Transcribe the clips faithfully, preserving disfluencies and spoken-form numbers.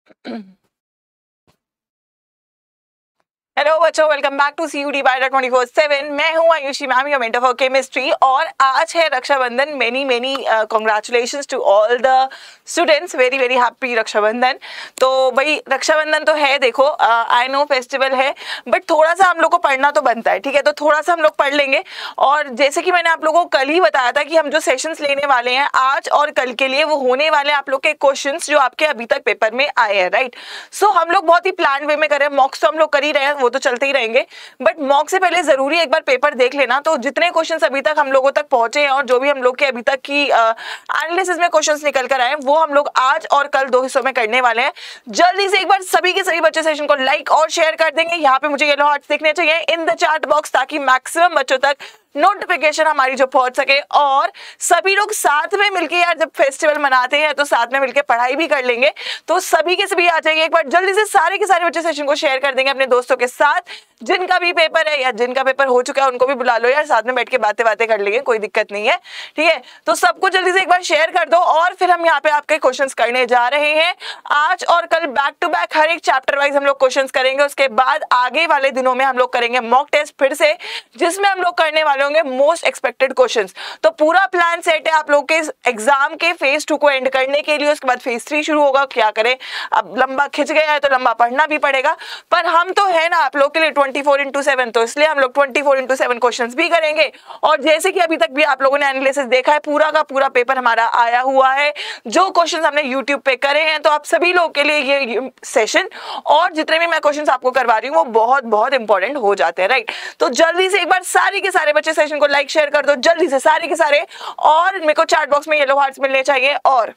Hello बच्चों, welcome back to CUD by twenty four seven. मैं हूं Ayushi ma'am, your mentor for chemistry, और आज है Raksha Bandhan. Many many congratulations to all the students, very very happy Raksha Bandhan. तो भाई रक्षाबंधन तो है, देखो आई नो फेस्टिवल है, बट थोड़ा सा हम लोग को पढ़ना तो बनता है, ठीक है। तो थोड़ा सा हम लोग पढ़ लेंगे। और जैसे कि मैंने आप लोगों को कल ही बताया था कि हम जो सेशंस लेने वाले हैं आज और कल के लिए, वो होने वाले हैं आप लोग के क्वेश्चंस जो आपके अभी तक पेपर में आए हैं, राइट। सो हम लोग बहुत ही प्लान वे में कर रहे हैं। मॉक्स तो हम लोग कर ही रहे हैं, वो तो चलते ही रहेंगे, बट मॉक से पहले जरूरी एक बार पेपर देख लेना। तो जितने क्वेश्चंस अभी तक हम लोगों तक पहुंचे हैं और जो भी हम लोग के अभी तक की एनालिसिस में क्वेश्चंस निकल कर आए हैं, वो हम लोग आज और कल दो हिस्सों में करने वाले हैं। जल्दी से एक बार सभी के सभी बच्चे सेशन को लाइक और शेयर कर देंगे। यहाँ पे मुझे येलो हार्ट्स दिखने चाहिए इन द चैट बॉक्स, ताकि मैक्सिमम बच्चों तक नोटिफिकेशन हमारी जो पहुंच सके, और सभी लोग साथ में मिलके, यार जब फेस्टिवल मनाते हैं तो साथ में मिलके पढ़ाई भी कर लेंगे। तो सभी के सभी आ जाइए एक बार जल्दी से, सारे के सारे बच्चे सेशन को शेयर कर देंगे अपने दोस्तों के साथ। जिनका भी पेपर है या जिनका पेपर हो चुका है उनको भी बुला लो यार, साथ में बैठ के बातें बातें कर लेंगे, कोई दिक्कत नहीं है, ठीक है। तो सबको जल्दी से एक बार शेयर कर दो, और फिर हम यहाँ पे आपके क्वेश्चंस करने जा रहे हैं आज और कल बैक टू बैक। हर एक चैप्टर वाइज हम लोग क्वेश्चंस करेंगे। उसके बाद आगे वाले दिनों में हम लोग करेंगे मॉक टेस्ट फिर से, जिसमें हम लोग करने वाले होंगे मोस्ट एक्सपेक्टेड क्वेश्चंस। तो पूरा प्लान सेट है आप लोग के एग्जाम के फेज टू को एंड करने के लिए। उसके बाद फेज थ्री शुरू होगा। क्या करें, अब लंबा खिंच गया है तो लंबा पढ़ना भी पड़ेगा, पर हम तो है ना आप लोग के लिए ट्वेंटी फोर इंटू सेवन, तो इसलिए हम लोग twenty four into seven questions भी करेंगे। और जैसे कि अभी तक भी आप लोगों ने एनालिसिस देखा है, पूरा का पूरा पेपर हमारा आया हुआ है, जो क्वेश्चंस हमने यूट्यूब पे करे हैं। तो आप सभी लोग के लिए ये सेशन और जितने भी मैं क्वेश्चंस आपको करवा रही हूँ वो बहुत बहुत इंपॉर्टेंट हो जाते हैं, राइट। तो जल्दी से एक बार सारे के सारे बच्चे सेशन को लाइक शेयर कर दो जल्दी से, सारे के सारे। और मेरे को चैट बॉक्स में येलो हार्ट्स मिलने चाहिए। और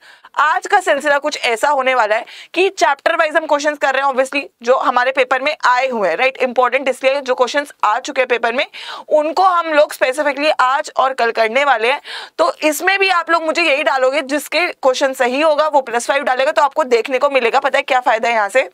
आज का सिलसिला कुछ ऐसा होने वाला है कि चैप्टर वाइज हम क्वेश्चंस कर रहे हैं, ऑब्वियसली जो हमारे पेपर में आए हुए हैं, राइट। इंपॉर्टेंट इसलिए जो क्वेश्चंस आ चुके हैं पेपर में, उनको हम लोग स्पेसिफिकली आज और कल करने वाले हैं। तो इसमें भी आप लोग मुझे यही डालोगे, जिसके क्वेश्चन सही होगा वो प्लस फाइव डालेगा, तो आपको देखने को मिलेगा। पता है क्या फायदा है यहाँ से,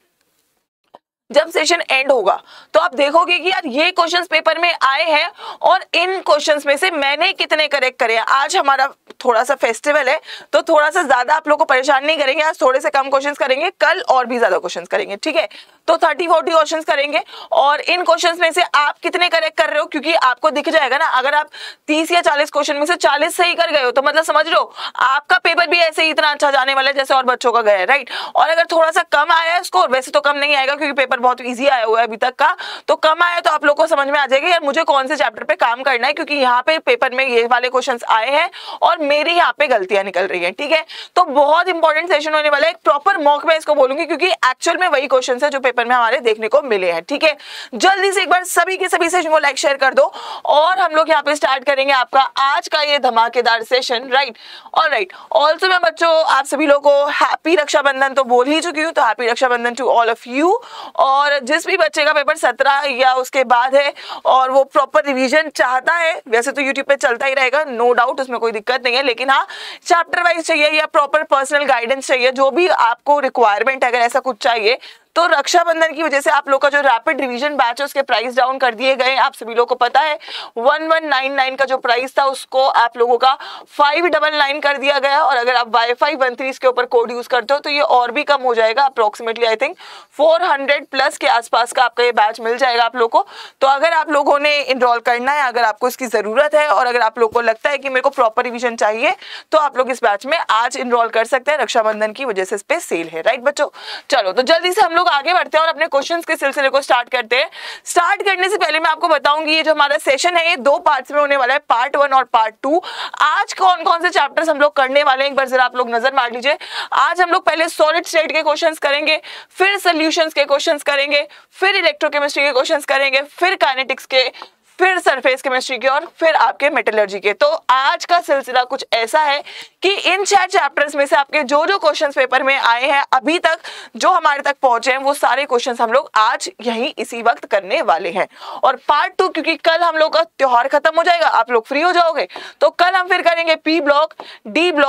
जब सेशन एंड होगा तो आप देखोगे कि यार ये क्वेश्चंस पेपर में आए हैं और इन क्वेश्चंस में से मैंने कितने करेक्ट करे हैं। आज हमारा थोड़ा सा फेस्टिवल है तो थोड़ा सा ज्यादा आप लोगों को परेशान नहीं करेंगे, आज थोड़े से कम क्वेश्चंस करेंगे, कल और भी ज्यादा क्वेश्चंस करेंगे, ठीक है। तो थर्टी फोर्टी क्वेश्चंस करेंगे, और इन क्वेश्चंस में से आप कितने करेक्ट कर रहे हो, क्योंकि आपको दिख जाएगा ना। अगर आप तीस या चालीस क्वेश्चन में से चालीस सही कर गए हो तो मतलब समझ लो आपका पेपर भी ऐसे ही इतना अच्छा जाने वाला है जैसे और बच्चों का गया है, राइट। और अगर थोड़ा सा कम आया है स्कोर, वैसे तो कम नहीं आएगा क्योंकि पेपर बहुत इजी आया हुआ है अभी तक का, तो कम आया तो आप लोग को समझ में आ जाएगा यार मुझे कौन से चैप्टर पे काम करना है, क्योंकि यहाँ पे पेपर में ये वाले क्वेश्चंस आए हैं और मेरी यहाँ पे गलतियां निकल रही हैं, ठीक है। तो बहुत इंपॉर्टेंट सेशन होने वाला है, एक प्रॉपर मॉक में इसको बोलूंगी, क्योंकि एक्चुअल में वही क्वेश्चंस है जो पेपर में हमारे देखने को मिले हैं, ठीक है। जल्दी से एक बार सभी के सभी सेशन को लाइक शेयर कर दो, और हम लोग यहाँ पे स्टार्ट करेंगे आपका आज का ये धमाकेदार सेशन, राइट। और राइट ऑल्सो मैं बच्चों आप सभी लोगों को हैप्पी रक्षाबंधन तो बोल ही चुकी हूँ, तो happy Raksha Bandhan to all of you. और जिस भी बच्चे का पेपर सत्रह या उसके बाद है और वो प्रॉपर रिवीजन चाहता है, वैसे तो यूट्यूब पे चलता ही रहेगा, नो डाउट, उसमें कोई दिक्कत नहीं है, लेकिन हाँ चैप्टर वाइज चाहिए या प्रॉपर पर्सनल गाइडेंस चाहिए, जो भी आपको रिक्वायरमेंट अगर ऐसा कुछ चाहिए, तो रक्षाबंधन की वजह से आप लोग का जो रैपिड रिवीजन बैच है उसके प्राइस डाउन कर दिए गए। आप सभी लोगों को पता है वन वन नाइन नाइन का जो प्राइस था उसको आप लोगों का फाइव डबल नाइन कर दिया गया, और अगर आप वाईफाई वन थ्री इसके ऊपर कोड यूज करते हो तो ये और भी कम हो जाएगा, approximately I think four hundred plus के आसपास का आपका ये बैच मिल जाएगा आप लोग को। तो अगर आप लोगों ने इनरोल करना है, अगर आपको इसकी जरूरत है और अगर आप लोग को लगता है कि मेरे को प्रॉपर रिविजन चाहिए, तो आप लोग इस बैच में आज इनरोल कर सकते हैं। रक्षाबंधन की वजह से इस पे सेल है, राइट बच्चों। चलो तो जल्दी से हम लोग आगे बढ़ते हैं और अपने क्वेश्चंस के सिलसिले को स्टार्ट करते हैं। स्टार्ट करने से पहले मैं आपको बताऊंगी ये जो हमारा सेशन है ये दो पार्ट्स में होने वाला है, पार्ट वन और पार्ट टू। आज कौन कौन से चैप्टर्स हम लोग करने वाले हैं एक बार जरा आप लोग नजर मार लीजिए। आज हम लोग पहले सॉलिड स्टेट के क्वेश्चंस करेंगे, फिर सॉल्यूशंस के क्वेश्चंस करेंगे, फिर इलेक्ट्रोकेमिस्ट्री के क्वेश्चंस करेंगे, फिर काइनेटिक्स के, फिर सरफेस केमिस्ट्री के, और फिर आपके मेटलर्जी के। तो आज का सिलसिला कुछ ऐसा है कि इन चार चैप्टर्स में से आपके जो जो क्वेश्चंस पेपर में आए हैं अभी तक, जो हमारे तक पहुंचे हैं, वो सारे क्वेश्चंस हम लोग आज यहीं इसी वक्त करने वाले हैं। और पार्ट टू, क्योंकि कल हम लोग का त्योहार खत्म हो जाएगा, आप लोग फ्री हो जाओगे, तो कल हम फिर करेंगे P block, D block,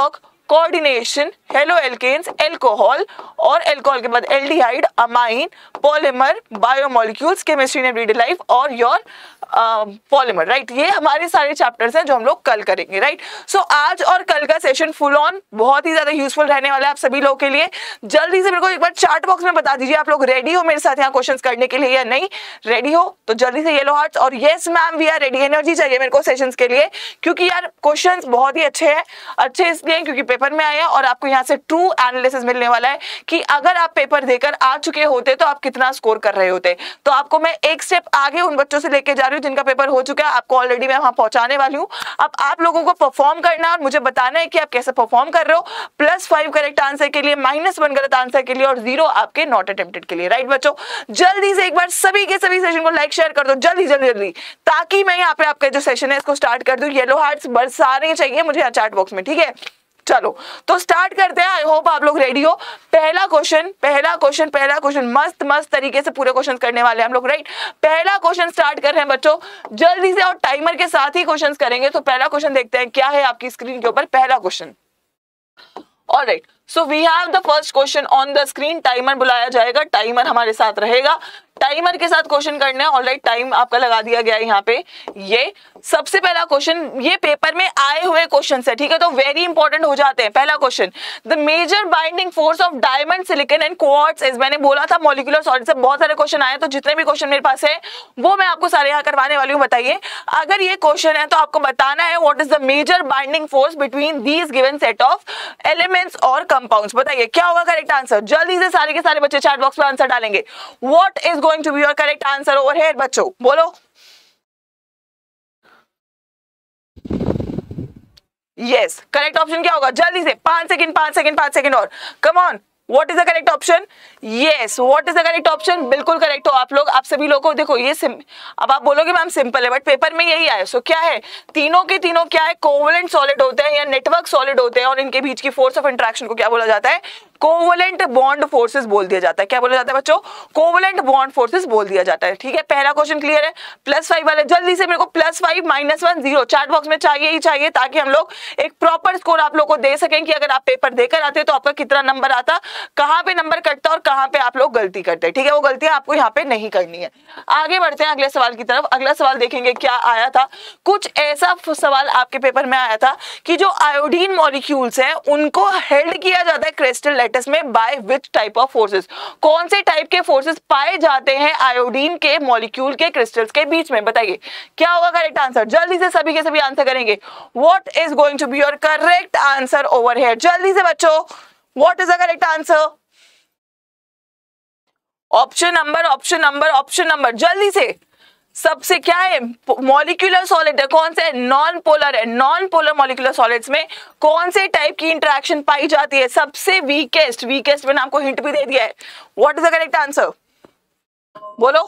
coordination, haloalkanes, alcohol और एल्कोहल के बाद aldehyde, amine, polymer, biomolecules, chemistry in everyday life और योर पॉलीमर, राइट। ये हमारे सारे चैप्टर्स हैं जो हम लोग कल करेंगे, राइट। सो आज और कल का सेशन फुल ऑन बहुत ही ज्यादा यूजफुल रहने वाला है आप सभी लोगों के लिए। जल्दी से मेरे को एक बार चैट बॉक्स में बता दीजिए आप लोग रेडी हो मेरे साथ यहाँ क्वेश्चंस करने के लिए या नहीं। रेडी हो तो जल्दी से येलो हार्ट्स और yes ma'am we are ready. Energy चाहिए मेरे को सेशंस के लिए, क्योंकि यार क्वेश्चंस बहुत ही अच्छे हैं। अच्छे इसलिए क्योंकि पेपर में आए हैं और आपको यहाँ से ट्रू एनालिसिस मिलने वाला है कि अगर आप पेपर देकर आ चुके होते तो आप कितना स्कोर कर रहे होते। तो आपको मैं एक स्टेप आगे उन बच्चों से लेके जा रही हूँ जिनका पेपर हो चुका है, आपको ऑलरेडी मैं वहां पहुंचाने वाली हूँ। अब आप लोगों को परफॉर्म करना है और मुझे बताना है कि आप कैसे परफॉर्म कर रहे हो। प्लस फाइव करेक्ट आंसर के लिए, माइनस वन गलत आंसर के लिए और जीरो आपके नॉट अटेम्प्टेड के लिए, राइट बच्चों। जल्दी से एक बार सभी के सभी सेशन को लाइक शेयर कर दो जल्दी जल्दी जल्दी, ताकि मैं यहाँ पे आपका जो सेशन है इसको स्टार्ट कर दूं। येलो हार्ट्स बरसाने चाहिए मुझे यहाँ चैट बॉक्स में, ठीक है। चलो तो स्टार्ट करते हैं। आई होप आप लोग रेडी हो। पहला क्वेश्चन पहला क्वेश्चन पहला क्वेश्चन मस्त मस्त तरीके से पूरे क्वेश्चन करने वाले हैं हम लोग, राइट। पहला क्वेश्चन स्टार्ट कर रहे हैं बच्चों जल्दी से और टाइमर के साथ ही क्वेश्चन करेंगे। तो पहला क्वेश्चन देखते हैं क्या है आपकी स्क्रीन के ऊपर। पहला question, alright, so we have the first question on the screen. Timer बुलाया जाएगा, टाइमर हमारे साथ रहेगा, टाइमर के साथ क्वेश्चन करने हैं। ऑलराइट, टाइम आपका लगा दिया गया है यहाँ पे। ये सबसे पहला क्वेश्चन, ये पेपर में आए हुए क्वेश्चन है, ठीक है, तो वेरी इंपॉर्टेंट हो जाते हैं। पहला question, the major binding force of diamond, silicon and quartz is, मैंने बोला था मॉलिक्यूलर सॉलिड से बहुत सारे क्वेश्चन आए, तो जितने भी क्वेश्चन मेरे पास है वो मैं आपको सारे यहाँ करवाने वाली हूँ। बताइए अगर ये क्वेश्चन है तो आपको बताना है what is the major binding force between these given set of elements और कंपाउंड्स। बताइए क्या होगा करेक्ट आंसर। जल्दी से सारे के सारे बच्चे चैट बॉक्स में आंसर डालेंगे। What is going to be your correct answer over here बच्चों, बोलो। यस, करेक्ट ऑप्शन क्या होगा जल्दी से, पांच सेकंड पांच सेकंड पांच सेकंड और, come on. What is the correct option? Yes, what is the correct option? बिल्कुल करेक्ट हो आप लोग। आप सभी लोगों को देखो ये सिम, अब आप बोलोगे मैम सिंपल है, बट पेपर में यही आया। सो क्या है, तीनों के तीनों क्या है, कोवलेंट सॉलिड होते हैं या नेटवर्क सॉलिड होते हैं और इनके बीच की फोर्स ऑफ इंटरेक्शन को क्या बोला जाता है, कोवलेंट बॉन्ड फोर्सेस बोल दिया जाता है। क्या बोला जाता है बच्चों, कोवलेंट बॉन्ड फोर्सेस बोल दिया जाता है, ठीक है। पहला क्वेश्चन क्लियर है। प्लस फाइव वाले जल्दी से मेरे को plus five minus one zero chat box में चाहिए ही चाहिए, ताकि हम लोग एक प्रॉपर स्कोर आप लोग को दे सकें कि अगर आप पेपर देकर आते तो आपका कितना नंबर आता, कहां पे नंबर कटता और कहां पे आप लोग गलती करते हैं, ठीक है। वो गलतियां आपको यहाँ पे नहीं करनी है। आगे बढ़ते हैं अगले सवाल की तरफ। अगला सवाल देखेंगे क्या आया था। कुछ ऐसा सवाल आपके पेपर में आया था कि जो आयोडीन मॉलिक्यूल्स हैं उनको हेल्ड किया जाता है क्रिस्टल लैटिस में by which type of forces. कौन से टाइप के फोर्सेस पाए जाते हैं आयोडीन के मॉलिक्यूल के क्रिस्टल्स के बीच में। बताइए क्या होगा करेक्ट आंसर। जल्दी से सभी के सभी आंसर करेंगे। What is going to be your correct answer over here, जल्दी से बच्चों, what is the correct answer. Option number option number option number जल्दी से। सबसे क्या है, मॉलिक्यूलर सॉलिड है, कौन से, नॉन पोलर है। नॉन पोलर मॉलिक्यूलर सॉलिड्स में कौन से टाइप की इंटरेक्शन पाई जाती है, सबसे वीकेस्ट। वीकेस्ट मैंने आपको हिंट भी दे दिया है। What is the correct answer, बोलो।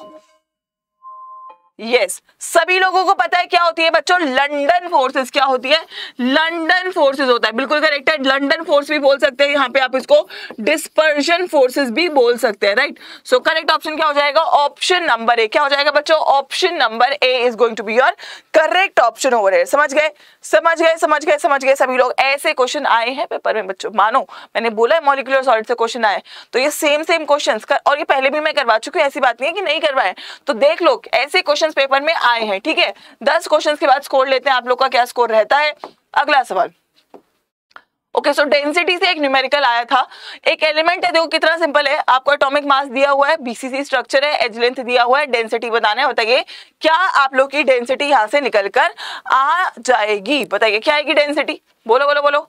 Yes yes. सभी लोगों को पता है क्या होती है बच्चों, लंदन फोर्सेस। क्या होती है, लंदन फोर्सेस होता है, बिल्कुल करेक्ट है। लंदन फोर्स भी बोल सकते हैं, यहाँ पे आप इसको डिस्पर्शन फोर्सेस भी बोल सकते हैं, राइट। सो करेक्ट ऑप्शन क्या हो जाएगा, ऑप्शन नंबर ए। क्या हो जाएगा बच्चों, option number A is going to be your correct option over here. समझ गए समझ गए समझ गए समझ गए सभी लोग। ऐसे क्वेश्चन आए हैं पेपर में बच्चों, मानो मैंने बोला है मॉलिक्यूलर सॉलिड से क्वेश्चन आए, तो ये सेम सेम क्वेश्चन कर, और ये पहले भी मैं करवा चुकी हूँ, ऐसी बात नहीं है कि नहीं करवाए। तो देख लो ऐसे क्वेश्चन पेपर में आए हैं, ठीक है। दस क्वेश्चंस के बाद स्कोर लेते हैं, आप लोग का क्या स्कोर रहता है। अगला सवाल, ओके सो डेंसिटी से एक न्यूमेरिकल आया था। एक एलिमेंट है, देखो कितना सिंपल है, आपको एटॉमिक मास दिया हुआ है, बीसीसी स्ट्रक्चर है, एज लेंथ दिया हुआ है, डेंसिटी बताना है। बताइए क्या आप लोग की डेंसिटी यहां से निकल कर आ जाएगी। बताइए क्या आएगी डेंसिटी, बोलो बोलो बोलो।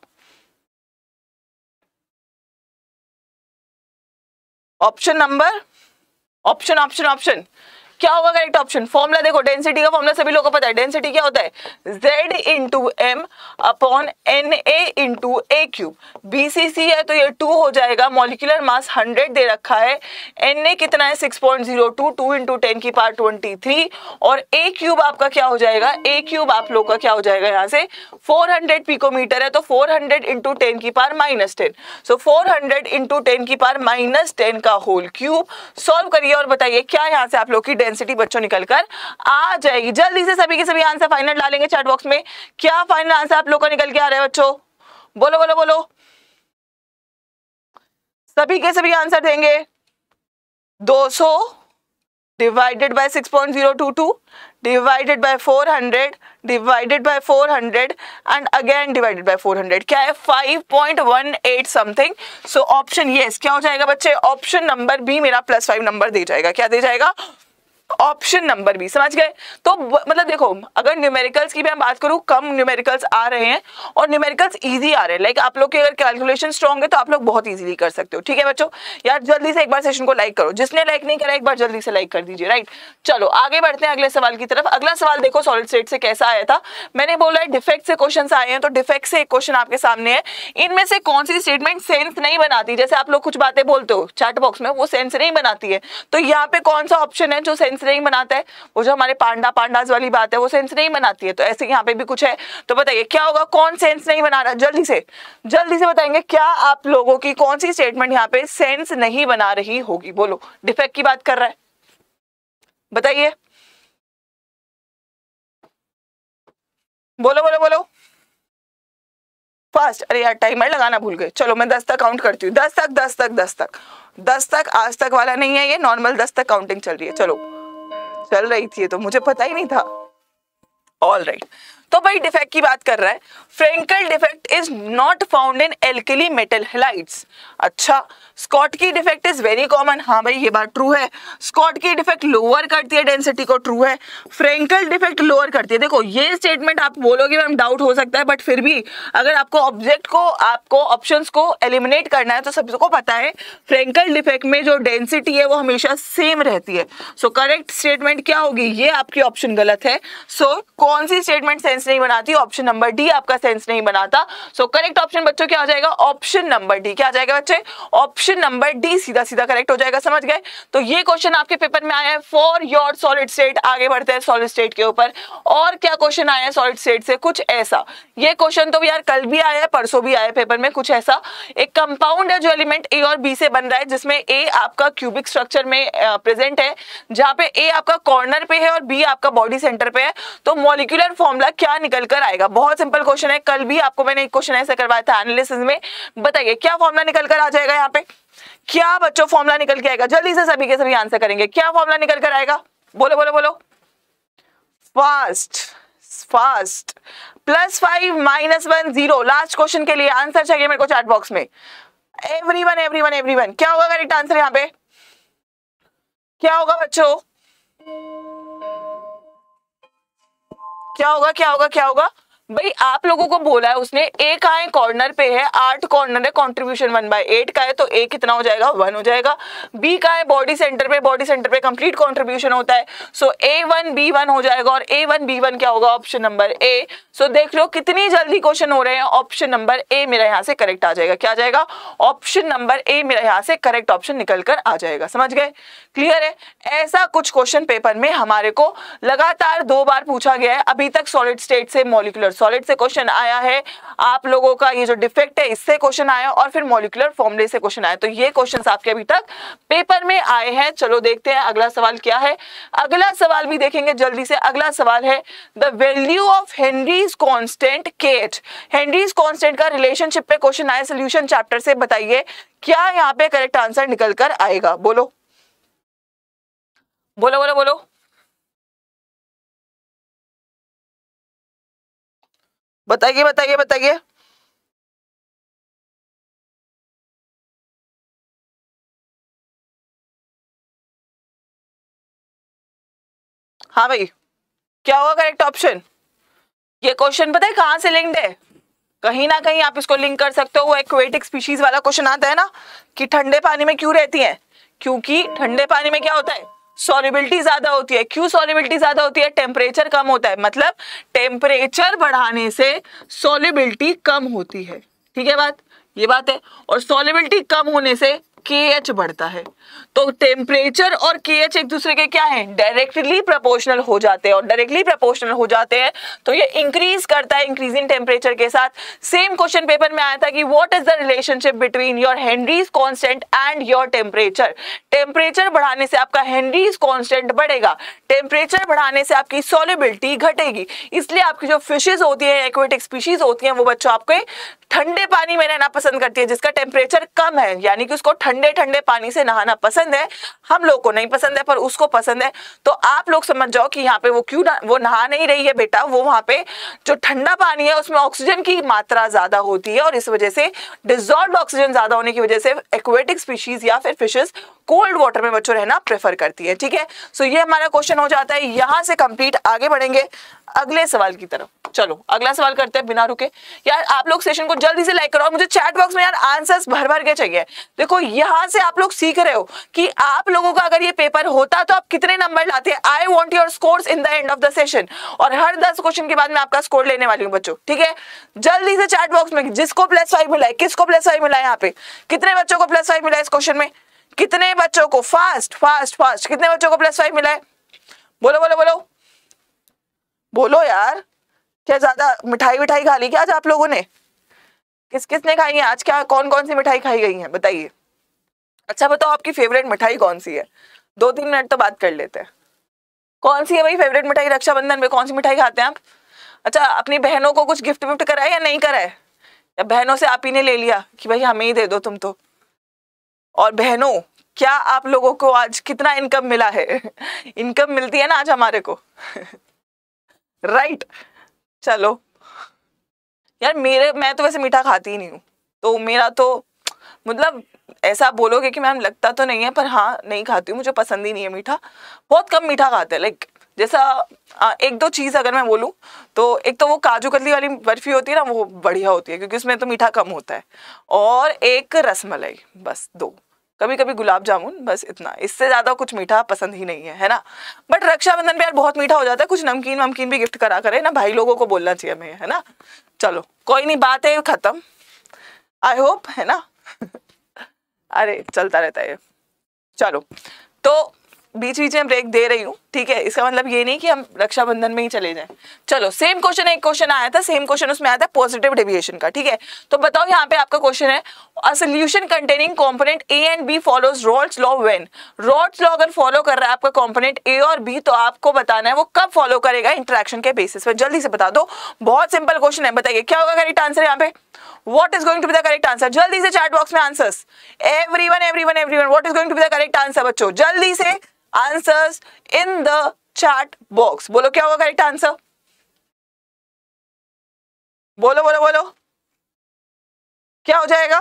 Option number, option option option क्या होगा करेक्ट ऑप्शन। फॉर्मूला देखो, डेंसिटी का फॉर्मूला सभी लोगों को पता है। डेंसिटी क्या होता है, Z into M upon N A into A cube. BCC है तो ये टू हो जाएगा, मॉलिक्यूलर मास हंड्रेड दे रखा है, एन ए कितना है six point zero two, two into ten की पावर ट्वेंटी थ्री, और ए क्यूब आपका क्या हो जाएगा, ए क्यूब आप लोग का क्या हो जाएगा यहाँ से फोर हंड्रेड पिकोमीटर है, तो फोर हंड्रेड इंटू टेन की power minus ten, so four hundred into ten की पावर माइनस टेन का होल क्यूब। सॉल्व करिए और बताइए क्या यहाँ से आप लोग की डेंसिटी बच्चों निकल कर आ जाएगी। जल्दी से सभी के सभी आंसर फाइनल डालेंगे चैट बॉक्स में। क्या फाइनल आंसर आप लोग का निकल के आ रहा है बच्चों, बोलो बोलो बोलो। सभी के सभी आंसर देंगे। दो सौ divided by six point zero two two divided by four hundred divided by four hundred and again divided by four hundred, क्या है five point one eight something. So option yes क्या हो जाएगा बच्चे, ऑप्शन नंबर बी मेरा plus five number दे जाएगा। क्या दे जाएगा, ऑप्शन नंबर बी। समझ गए। तो मतलब देखो अगर न्यूमेरिकल्स की भी हम बात करूं, कम न्यूमेरिकल्स आ रहे हैं और न्यूमेरिकल्स इजी आ रहे हैं। लाइक आप लोग के अगर कैलकुलेशन स्ट्रांग है तो आप लोग बहुत इजीली कर सकते हो। ठीक है बच्चों, यार जल्दी से एक बार सेशन को लाइक करो, जिसने लाइक नहीं करा एक बार जल्दी से लाइक कर दीजिए। राइट, चलो आगे बढ़ते हैं अगले सवाल की तरफ। अगला सवाल देखो सॉलिड स्टेट से कैसा आया था। मैंने बोला है डिफेक्ट से क्वेश्चन आए हैं, तो डिफेक्ट से एक क्वेश्चन आपके सामने है। इनमें से कौन सी स्टेटमेंट सेंस नहीं बनाती, जैसे आप लोग कुछ बातें बोलते हो चैट बॉक्स में वो सेंस नहीं बनाती है, तो यहाँ पे कौन सा ऑप्शन है जो सेंस नहीं बनाता है, वो जो हमारे पांडा पांडास वाली बात है वो सेंस नहीं बनाती है। तो ऐसे यहाँ पे भी कुछ है, तो बताइए क्या होगा, कौन सेंस नहीं बना रहा, जल्दी से जल्दी से बताएंगे क्या आप लोगों की कौन सी स्टेटमेंट यहाँ पे सेंस नहीं बना रही होगी। बोलो, डिफेक्ट की बात कर रहा है, बताइए, बोलो बोलो बोलो फास्ट। अरे यार टाइमर लगाना भूल गए। चलो मैं दस तक काउंट करती हूँ, दस तक दस तक दस तक दस तक आज तक वाला नहीं है ये, नॉर्मल दस तक काउंटिंग चल रही है। चलो चल रही थी तो मुझे पता ही नहीं था। ऑल राइट, तो भाई डिफेक्ट की बात कर रहा है। Frenkel defect is not found in alkali metal halides. अच्छा, Schottky defect is very common. हाँ भाई ये बात ट्रू है, स्कॉट की डिफेक्ट लोअर करती है डेंसिटी को, ट्रू है। फ्रेंकल डिफेक्ट लोअर करती है। देखो ये स्टेटमेंट आप बोलोगे मैम डाउट हो सकता है, बट फिर भी अगर आपको ऑब्जेक्ट को आपको ऑप्शंस को एलिमिनेट करना है तो सबको पता है फ्रेंकल डिफेक्ट में जो डेंसिटी है वो हमेशा सेम रहती है। सो करेक्ट स्टेटमेंट क्या होगी, ये आपकी ऑप्शन गलत है। सो so, कौन सी स्टेटमेंट सेंस नहीं बनाती, ऑप्शन नंबर डी आपका सेंस नहीं बनाता। सो करेक्ट ऑप्शन बच्चों क्या हो जाएगा, ऑप्शन नंबर डी। क्या आ जाएगा बच्चे, ऑप्शन नंबर डी सीधा सीधा करेक्ट हो जाएगा। समझ गए। तो ये क्वेश्चन आपके पेपर में आया है फॉर योर सॉलिड स्टेट। आगे बढ़ते हैं सॉलिड स्टेट के ऊपर। और क्या क्वेश्चन आया है सॉलिड स्टेट से, कुछ ऐसा, ये क्वेश्चन तो यार कल भी आया है परसों भी आया है पेपर में। कुछ ऐसा, एक कंपाउंड है जो एलिमेंट ए और बी से बन रहा है, जिसमें ए आपका क्यूबिक स्ट्रक्चर में प्रेजेंट है, जहां पे ए आपका कॉर्नर पे है और बी आपका बॉडी सेंटर पे है। तो मॉलिक्यूलर फॉर्मूला क्या निकल कर आएगा, बहुत सिंपल क्वेश्चन है। कल भी आपको मैंने एक क्वेश्चन ऐसा करवाया था एनालिसिस में। बताइए क्या फॉर्मूला निकल कर आ जाएगा यहाँ पे, क्या बच्चों फॉर्मूला निकल के आएगा, जल्दी से सभी के सभी आंसर करेंगे। क्या फॉर्मूला निकल कर आएगा, बोलो बोलो बोलो fast fast. Plus five minus one zero. Last question के लिए आंसर चाहिए मेरे को चैट बॉक्स में। एवरीवन एवरीवन एवरीवन क्या होगा करेक्ट आंसर यहाँ पे, क्या होगा बच्चों, क्या होगा क्या होगा क्या होगा भाई, आप लोगों को बोला है उसने ए का है कॉर्नर पे है, आठ कॉर्नर है, कंट्रीब्यूशन वन बाय एट का है, तो ए कितना हो जाएगा, वन हो जाएगा। बी का है बॉडी सेंटर पे, बॉडी सेंटर पे कंप्लीट कंट्रीब्यूशन होता है, so A one B one हो जाएगा। और ए वन बी वन क्या होगा, ऑप्शन नंबर ए। सो देख लो कितनी जल्दी क्वेश्चन हो रहे हैं, ऑप्शन नंबर ए मेरा यहाँ से करेक्ट आ जाएगा। क्या आ जाएगा, ऑप्शन नंबर ए मेरा यहाँ से करेक्ट ऑप्शन निकल कर आ जाएगा। समझ गए, क्लियर है। ऐसा कुछ क्वेश्चन पेपर में हमारे को लगातार दो बार पूछा गया है। अभी तक सॉलिड स्टेट से मॉलिक्यूलर सॉलिड से क्वेश्चन आया है, आप लोगों का ये जो डिफेक्ट है इससे क्वेश्चन आया, और फिर मॉलिक्यूलर फॉर्मूले से क्वेश्चन आया। तो ये क्वेश्चंस आपके अभी तक पेपर में आए हैं। चलो देखते हैं अगला सवाल क्या है। अगला सवाल भी देखेंगे जल्दी से। अगला सवाल है the value of Henry's constant K H. Henry's constant का रिलेशनशिप पे क्वेश्चन आया सोल्यूशन चैप्टर से। बताइए क्या यहाँ पे करेक्ट आंसर निकल कर आएगा, बोलो बोलो बोलो बोलो बताइए बताइए बताइए। हाँ भाई क्या होगा करेक्ट ऑप्शन। ये क्वेश्चन पता है कहां से लिंक्ड है, कहीं ना कहीं आप इसको लिंक कर सकते हो। वो एक्वेटिक स्पीशीज वाला क्वेश्चन आता है ना कि ठंडे पानी में क्यों रहती हैं, क्योंकि ठंडे पानी में क्या होता है, सॉल्युबिलिटी ज्यादा होती है। क्यों सॉल्युबिलिटी ज्यादा होती है, टेम्परेचर कम होता है, मतलब टेम्परेचर बढ़ाने से सॉल्युबिलिटी कम होती है। ठीक है बात, ये बात है। और सॉल्युबिलिटी कम होने से के एच बढ़ता है। तो टेम्परेचर और के एच एक दूसरे के क्या है, डायरेक्टली प्रोपोर्शनल हो जाते हैं, और डायरेक्टली प्रोपोर्शनल हो जाते हैं तो ये इंक्रीज करता है इंक्रीजिंग टेम्परेचर के साथ। सेम क्वेश्चन पेपर में आया था कि what is the relationship between your Henry's constant and your temperature. Temperature बढ़ाने से आपका हेनरीज कांस्टेंट बढ़ेगा, टेम्परेचर बढ़ाने से आपकी सॉल्युबिलिटी घटेगी, इसलिए आपकी जो फिशेज होती है, एक्वेटिक स्पीशीज होती हैं, वो बच्चों आपके ठंडे पानी में रहना पसंद करती है, जिसका टेम्परेचर कम है, यानी कि उसको ठंडे ठंडे पानी से नहाना पसंद है। हम लोग को नहीं पसंद है पर उसको पसंद है। तो आप लोग समझ जाओ कि यहाँ पे वो क्यों ना, वो नहा नहीं रही है बेटा, वो वहां पे जो ठंडा पानी है उसमें ऑक्सीजन की मात्रा ज्यादा होती है, और इस वजह से डिसॉल्व्ड ऑक्सीजन ज्यादा होने की वजह से एक्वेटिक स्पीशीज या फिर फिशेस कोल्ड वाटर में बच्चों रहना प्रेफर करती है। ठीक है, सो ये हमारा क्वेश्चन हो जाता है यहां से कंप्लीट। आगे बढ़ेंगे अगले सवाल की तरफ। चलो अगला सवाल करते हैं बिना रुके। यार आप लोग सेशन को जल्दी से लाइक करो, और मुझे चैट बॉक्स में यार आंसर्स भर भर के चाहिए। देखो यहां से आप लोग सीख रहे हो कि आप लोगों का अगर ये पेपर होता तो आप कितने नंबर लाते। I want your scores in the end of the session, और हर दस क्वेश्चन के बाद मैं आपका स्कोर लेने वाली हूँ बच्चों। ठीक है, जल्दी से चैट बॉक्स में जिसको प्लस फाइव मिला है, किसको प्लस फाइव मिला है, यहाँ पे कितने बच्चों को प्लस फाइव मिला है इस क्वेश्चन में, कितने बच्चों को, फास्ट फास्ट फास्ट कितने बच्चों को प्लस फाइव मिला है, बोलो बोलो बोलो बोलो यार। क्या ज्यादा मिठाई विठाई खा ली क्या आज आप लोगों ने, किस किस ने खाई है आज, क्या कौन कौन सी मिठाई खाई गई है बताइए। अच्छा बताओ आपकी फेवरेट मिठाई कौन सी है, दो तीन मिनट तो बात कर लेते हैं। कौन सी है भाई फेवरेट मिठाई, रक्षाबंधन में कौन सी मिठाई खाते हैं आप। अच्छा अपनी बहनों को कुछ गिफ्ट विफ्ट कराए या नहीं कराए, या बहनों से आप ही ने ले लिया कि भाई हमें ही दे दो तुम तो। और बहनों क्या आप लोगों को आज कितना इनकम मिला है इनकम मिलती है ना आज हमारे को राइट। चलो यार मेरे, मैं तो वैसे मीठा खाती ही नहीं हूँ, तो मेरा तो मतलब ऐसा बोलोगे कि मैम लगता तो नहीं है, पर हाँ नहीं खाती हूँ, मुझे पसंद ही नहीं है मीठा, बहुत कम मीठा खाते हैं। लाइक जैसा आ, एक दो चीज़ अगर मैं बोलूँ तो एक तो वो काजू कतली वाली बर्फी होती है ना, वो बढ़िया होती है क्योंकि उसमें तो मीठा कम होता है, और एक रसमलाई, बस दो, कभी कभी गुलाब जामुन, बस इतना, इससे ज्यादा कुछ मीठा पसंद ही नहीं है, है ना। बट रक्षाबंधन पे यार बहुत मीठा हो जाता है, कुछ नमकीन वमकीन भी गिफ्ट करा करे ना, भाई लोगों को बोलना चाहिए हमें, है ना। चलो कोई नहीं, बात है खत्म, आई होप, है ना अरे चलता रहता है। चलो तो बीच बीच में ब्रेक दे रही हूँ, ठीक है, इसका मतलब ये नहीं कि हम रक्षाबंधन में ही चले जाएं। चलो सेम क्वेश्चन, एक क्वेश्चन आया था, सेम क्वेश्चन उसमें आया था पॉजिटिव डेविएशन का। ठीक है, तो बताओ यहाँ पे आपका क्वेश्चन है, a solution containing component A and B follows Raoult's law when. Raoult's law अगर फॉलो कर रहा है आपका कंपोनेंट ए और बी, तो आपको बताना है वो कब फॉलो करेगा इंटरेक्शन के बेसिस पे। जल्दी से बता दो, बहुत सिंपल क्वेश्चन है, बताइए क्या होगा करेक्ट आंसर यहाँ पे, What is going to be the correct answer? जल्दी से चैट बॉक्स में answers, everyone everyone everyone what is going to be the correct answer बच्चों, जल्दी से answers in the chat box, बोलो क्या होगा करेक्ट आंसर, बोलो बोलो बोलो क्या हो जाएगा।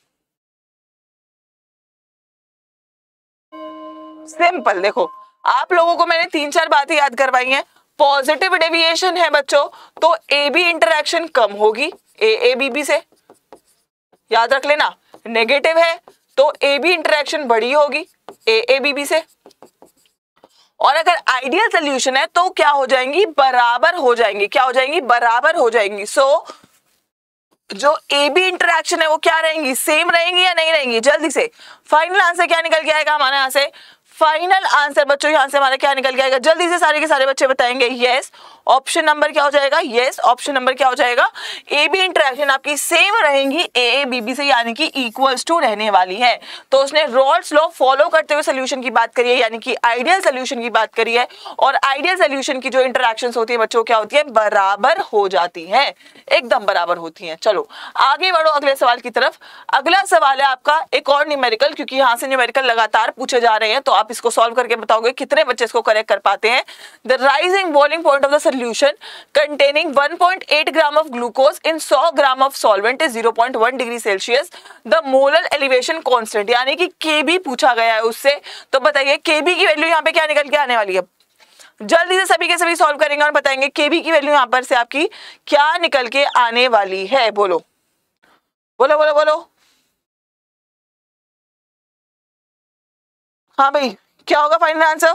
सिंपल, देखो आप लोगों को मैंने तीन चार बातें याद करवाई हैं। पॉजिटिव डेविएशन है बच्चों तो ए बी इंटरेक्शन कम होगी, ए ए बी बी से याद रख लेना। नेगेटिव है तो ए बी इंटरेक्शन बड़ी होगी, ए ए बी बी से। और अगर आइडियल सोल्यूशन है तो क्या हो जाएंगी, बराबर हो जाएंगी, क्या हो जाएंगी, बराबर हो जाएंगी। सो so, जो ए बी इंटरेक्शन है वो क्या रहेंगी, सेम रहेंगी या नहीं रहेंगी। जल्दी से फाइनल आंसर क्या निकल के आएगा हमारे यहाँ से, फाइनल आंसर बच्चों यहाँ से हमारा क्या निकल के आएगा, जल्दी से सारे के सारे बच्चे बताएंगे। यस, ऑप्शन नंबर क्या हो जाएगा, यस ऑप्शन नंबर क्या हो जाएगा, ए बी इंटरेक्शन आपकी सेम रहेंगी ए ए बी बी से, यानी कि इक्वल्स टू रहने वाली है। तो उसने रॉल्स लॉ फॉलो करते हुए सोल्यूशन की बात करी है, यानी कि आइडियल सोल्यूशन की बात करी है, और आइडियल सोल्यूशन की जो इंटरेक्शंस होती है बच्चों क्या होती है, बराबर हो जाती है, एकदम बराबर होती है। चलो आगे बढ़ो अगले सवाल की तरफ। अगला सवाल है आपका एक और न्यूमेरिकल, क्योंकि यहाँ से न्यूमेरिकल लगातार पूछे जा रहे हैं, तो आप इसको सॉल्व करके बताओगे कितने बच्चे इसको करेक्ट कर पाते हैं। The rising boiling point of the solution containing one point eight gram of glucose in सौ gram of solvent is zero point one degree Celsius. The molar elevation constant, यानी कि केबी पूछा गया है उससे, तो बताइए केबी की वैल्यू यहाँ पे क्या निकल के आने वाली है। जल्दी से सभी के सभी सॉल्व करेंगे और बताएंगे केबी की वैल्यू यहाँ पर से आपकी क्या निकल के आने वाली है। बोलो बोलो बोलो बोलो हाँ भाई क्या होगा फाइनल आंसर,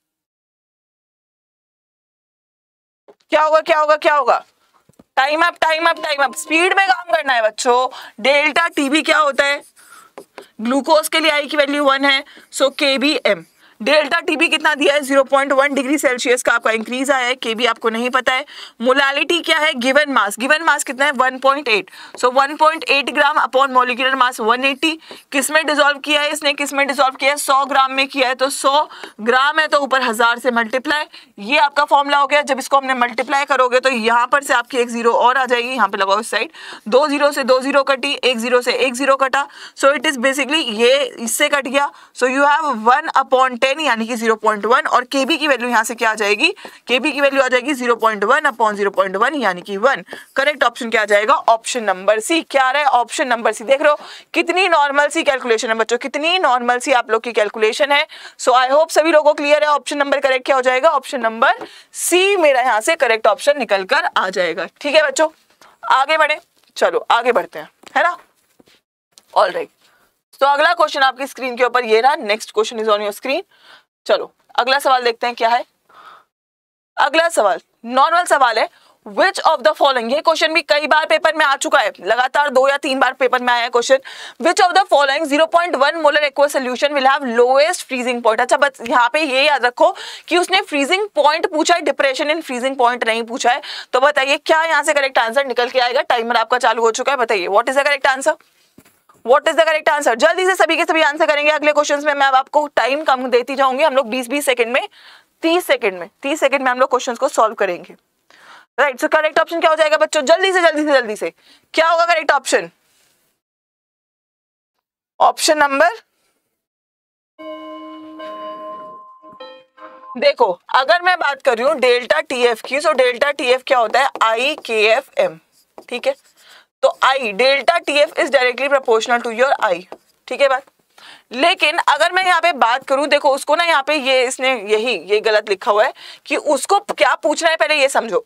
क्या होगा क्या होगा क्या होगा। Time up time up time up, speed में काम करना है बच्चों। डेल्टा टीबी क्या होता है, ग्लूकोज के लिए आई की वैल्यू वन है, so K B M. Delta T B कितना दिया है, zero point one degree Celsius का आपका इंक्रीज आया है, के बी आपको नहीं पता है। मोलालिटी क्या है, गिवन मास, गिवन मास कितना है one point eight, so one point eight gram upon molecular mass one eighty. किस में डिसॉल्व किया है इसने, किस में डिसॉल्व किया है, सौ ग्राम में किया है, तो सौ ग्राम है तो ऊपर हजार से मल्टीप्लाई, ये आपका फॉर्मूला हो गया। जब इसको हमने मल्टीप्लाई करोगे तो यहाँ पर से आपकी एक जीरो और आ जाएगी, यहाँ पे लगाओ इस साइड, दो जीरो से दो जीरो कटी, एक जीरो से एक जीरो कटा, सो इट इज बेसिकली ये इससे कट गया, so you have one upon ten यानी कि ज़ीरो पॉइंट वन, और केबी की वैल्यू यहाँ से क्या आ जाएगी, केबी की वैल्यू आ जाएगी zero point one upon zero point one यानी कि वन। करेक्ट ऑप्शन क्या आ जाएगा, ऑप्शन नंबर सी। क्या आ रहा है, ऑप्शन नंबर सी। देख रहे हो कितनी नॉर्मल सी कैलकुलेशन है बच्चों, कितनी नॉर्मल सी आप लोग की कैलकुलेशन है। सो आई होप सभी लोगों को क्लियर है। ऑप्शन नंबर करेक्ट क्या हो जाएगा, ऑप्शन नंबर सी मेरा यहाँ से करेक्ट ऑप्शन निकल कर आ जाएगा। ठीक है बच्चों, आगे बढ़े, चलो आगे बढ़ते हैं, है ना। ऑल राइट, तो अगला क्वेश्चन आपकी स्क्रीन के ऊपर ये रहा, next question is on your screen. चलो अगला सवाल देखते हैं क्या है। अगला सवाल नॉर्मल सवाल है, विच ऑफ द फॉलोइंग, ये क्वेश्चन भी कई बार पेपर में आ चुका है, लगातार दो या तीन बार पेपर में आया है question. Which of the following zero point one molar aqueous solution will have lowest freezing point. अच्छा बस यहाँ पे ये याद रखो कि उसने फ्रीजिंग पॉइंट पूछा है, डिप्रेशन इन फ्रीजिंग पॉइंट नहीं पूछा है। तो बताइए क्या यहाँ से करेक्ट आंसर निकल के आएगा। टाइमर आपका चालू हो चुका है, बताइए what is the correct answer, what is the correct answer. जल्दी से सभी के सभी आंसर करेंगे। अगले क्वेश्चंस में मैं आपको टाइम कम देती जाऊंगी, हम लोग बीस बीस सेकंड में, तीस सेकंड में तीस सेकंड में हम लोग क्वेश्चंस को सॉल्व करेंगे। राइट, सो करेक्ट ऑप्शन क्या हो जाएगा बच्चों, जल्दी से जल्दी से जल्दी से क्या होगा करेक्ट ऑप्शन, ऑप्शन नंबर, देखो अगर मैं बात कर रही हूँ डेल्टा टी एफ की, सो डेल्टा टी एफ क्या होता है, आई के एफ एम। ठीक है, तो I delta T F is directly proportional to your I. ठीक है बात, लेकिन अगर मैं यहाँ पे बात करूं, देखो उसको ना यहाँ पे ये इसने यही ये गलत लिखा हुआ है कि उसको क्या पूछना है, पहले ये समझो।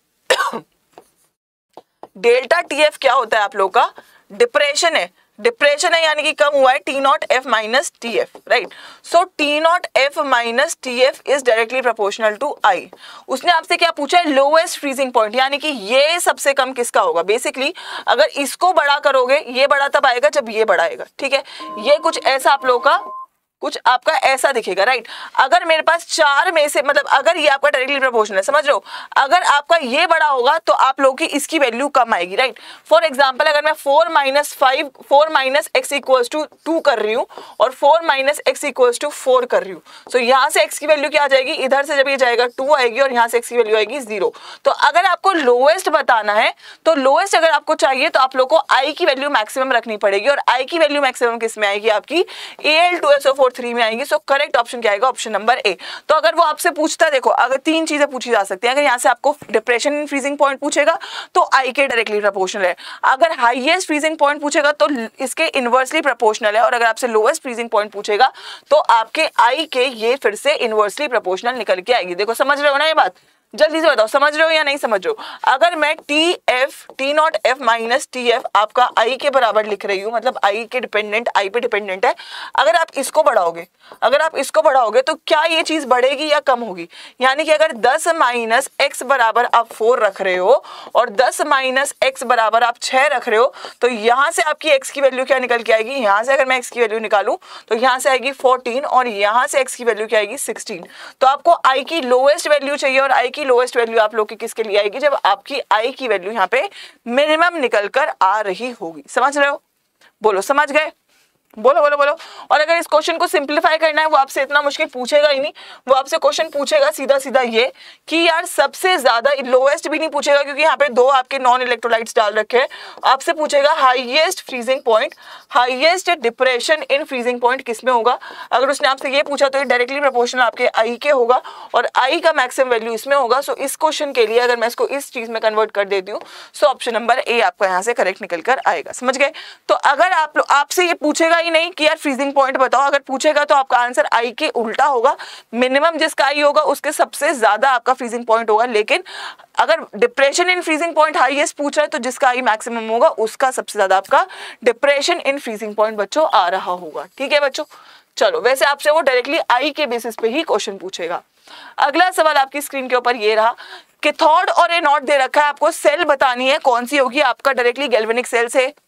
डेल्टा टी एफ क्या होता है आप लोग का, डिप्रेशन है, डिप्रेशन है यानी कि कम हुआ है T not F minus T F. Right, so T not F minus T F is directly proportional to I. उसने आपसे क्या पूछा है, लोएस्ट फ्रीजिंग पॉइंट, यानी कि ये सबसे कम किसका होगा। बेसिकली अगर इसको बड़ा करोगे, ये बड़ा तब आएगा जब ये बड़ा आएगा। ठीक है, ये कुछ ऐसा आप लोगों का कुछ आपका ऐसा दिखेगा। राइट, अगर मेरे पास चार में से, मतलब अगर ये आपका डायरेक्टली प्रोपोर्शनल है, समझ रहे हो, अगर आपका ये बड़ा होगा तो आप लोगों की इसकी वैल्यू कम आएगी। राइट, फॉर एग्जांपल अगर मैं four minus five four minus X equals to two कर रही हूँ और four minus X equals to four कर रही हूँ, सो यहाँ से एक्स की वैल्यू क्या आ जाएगी, इधर से जब ये जाएगा टू आएगी और यहाँ से एक्स की वैल्यू आएगी जीरो। तो अगर आपको लोएस्ट बताना है, तो लोएस्ट अगर आपको चाहिए तो आप लोग को आई की वैल्यू मैक्सिमम रखनी पड़ेगी, और आई की वैल्यू मैक्सिमम किस में आएगी, आपकी A L two S O four three में आएंगी। सो करेक्ट ऑप्शन क्या आएगा, ऑप्शन नंबर ए। तो अगर वो आपसे पूछता है, देखो अगर तीन चीजें पूछी जा सकती हैं, अगर यहाँ से आपको डिप्रेशन इन फ्रीजिंग पॉइंट पूछेगा तो आई के डायरेक्टली प्रोपोर्शनल है, अगर हाईएस्ट फ्रीजिंग पॉइंट पूछेगा तो इसके इनवर्सली प्रोपोर्शनल है, और अगर आपसे लोएस्ट फ्रीजिंग पॉइंट पूछेगा तो आपके आई के ये फिर से इनवर्सली प्रोपोर्शनल निकल के आएगी। देखो समझ रहे हो ना ये बात, जल्दी से बताओ समझ रहे हो या नहीं समझ रहे हो। अगर मैं T F T not F minus T F आपका आई के बराबर लिख रही हूँ, मतलब आई के डिपेंडेंट आई पे डिपेंडेंट है, अगर आप इसको बढ़ाओगे अगर आप इसको बढ़ाओगे तो क्या ये चीज बढ़ेगी या कम होगी। यानी कि अगर दस माइनस एक्स बराबर आप फोर रख रहे हो और दस माइनस एक्स बराबर आप छह रख रहे हो, तो यहाँ से आपकी एक्स की वैल्यू क्या निकल के आएगी, यहाँ से अगर मैं एक्स की वैल्यू निकालूं तो यहाँ से आएगी फोर्टीन और यहाँ से एक्स की वैल्यू क्या आएगी सिक्सटीन। तो आपको आई की लोएस्ट वैल्यू चाहिए, और आई लोएस्ट वैल्यू आप लोग की किसके लिए आएगी, जब आपकी आई की वैल्यू यहाँ पे मिनिमम निकल कर आ रही होगी। समझ रहे हो, बोलो समझ गए, बोलो बोलो बोलो। और अगर इस क्वेश्चन को सिंपलीफाई करना है, वो आपसे इतना मुश्किल पूछेगा ही नहीं, वो आपसे क्वेश्चन पूछेगा सीधा सीधा ये कि यार सबसे ज्यादा, लोएस्ट भी नहीं पूछेगा क्योंकि यहाँ पे दो आपके नॉन इलेक्ट्रोलाइट्स डाल रखे हैं, आपसे पूछेगा highest freezing point, highest depression in freezing point किस में होगा। अगर उसने आपसे ये पूछा तो ये डायरेक्टली प्रोपोर्शनल आपके आई के होगा, और आई का मैक्सिमम वैल्यू इसमें होगा। सो इस क्वेश्चन के लिए अगर मैं इसको इस चीज में कन्वर्ट कर देती हूँ, सो ऑप्शन नंबर ए आपका यहाँ से करेक्ट निकल कर आएगा। समझ गए। तो अगर आप आपसे ये पूछेगा ही नहीं कि यार फ्रीजिंग पॉइंट बताओ, अगर पूछेगा तो आपका आंसर आई के उल्टा होगा, मिनिमम जिसका आई होगा उसके सबसे ज्यादा आपका फ्रीजिंग पॉइंट होगा। लेकिन अगर depression in freezing point highest पूछ रहा है तो जिसका आई मैक्सिमम होगा उसका सबसे ज्यादा आपका डिप्रेशन इन फ्रीजिंग पॉइंट बच्चों आ रहा होगा। ठीक है बच्चों, चलो वैसे आपसे वो डायरेक्टली आई के बेसिस पे ही क्वेश्चन पूछेगा। अगला सवाल आपकी स्क्रीन के ऊपर ये रहा, कैथोड और एनोड दे रखा है, आपको सेल बतानी है कौन सी होगी। आपका डायरेक्टली गैल्वेनिक सेल से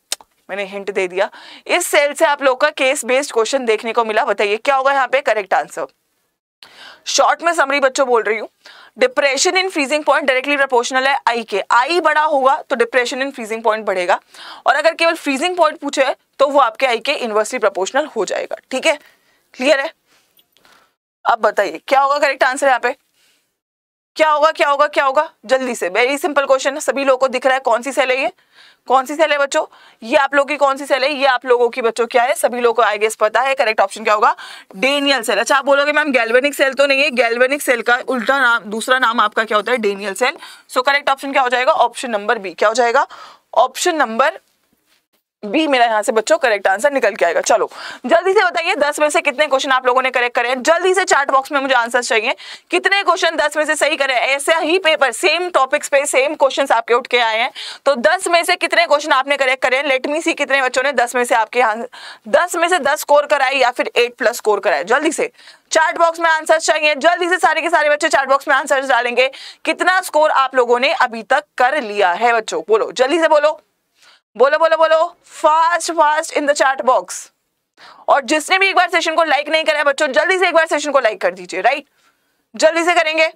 मैंने हिंट दे दिया। इस सेल से आप लोग का केस बेस्ड क्वेश्चन देखने को मिला, बताइए क्या होगा यहाँ पे करेक्ट आंसर। शॉर्ट में समरी बच्चों बोल रही हूँ, depression in freezing point directly proportional है आई के, आई बड़ा होगा तो डिप्रेशन इन फ्रीजिंग पॉइंट बढ़ेगा, और अगर केवल फ्रीजिंग पॉइंट पूछे तो वो आपके आई के इनवर्सली प्रोपोर्शनल हो जाएगा। ठीक है, क्लियर है। अब बताइए क्या होगा करेक्ट आंसर यहाँ पे, क्या होगा क्या होगा क्या होगा, जल्दी से, वेरी सिंपल क्वेश्चन है, सभी लोगों को दिख रहा है कौन सी सेल है ये, कौन सी सेल है बच्चों, ये आप लोगों की कौन सी सेल है, ये आप लोगों की बच्चों क्या है, सभी लोगों को आई गेस पता है। करेक्ट ऑप्शन क्या होगा, डेनियल सेल। अच्छा आप बोलोगे मैम गैल्वेनिक सेल तो नहीं है, गैल्वेनिक सेल का उल्टा नाम, दूसरा नाम आपका क्या होता है, Daniell cell. So correct option क्या हो जाएगा, ऑप्शन नंबर बी। क्या हो जाएगा, ऑप्शन नंबर बी मेरा यहाँ से बच्चों करेक्ट आंसर निकल के आएगा। चलो जल्दी से बताइए दस में से कितने क्वेश्चन आप लोगों ने करेक्ट करे हैं, जल्दी से चैट बॉक्स में मुझे आंसर चाहिए, कितने क्वेश्चन दस में से सही करे। ऐसा ही पेपर सेम टॉपिक्स पे सेम क्वेश्चंस आपके उठ के आए हैं, तो दस में से कितने क्वेश्चन आपने करेक्ट करे हैं। लेट मी सी कितने बच्चों ने दस में से आपके यहाँ दस में से दस स्कोर कराए या फिर एट प्लस स्कोर कराए। जल्दी से चैट बॉक्स में आंसर चाहिए, जल्दी से सारे के सारे बच्चे चैट बॉक्स में आंसर डालेंगे, कितना स्कोर आप लोगों ने अभी तक कर लिया है बच्चों, बोलो जल्दी से बोलो बोलो बोलो बोलो fast fast in the chat box. और जिसने भी एक बार सेशन को लाइक नहीं करा है बच्चों, जल्दी से एक बार सेशन को लाइक कर दीजिए, राइट, जल्दी से करेंगे।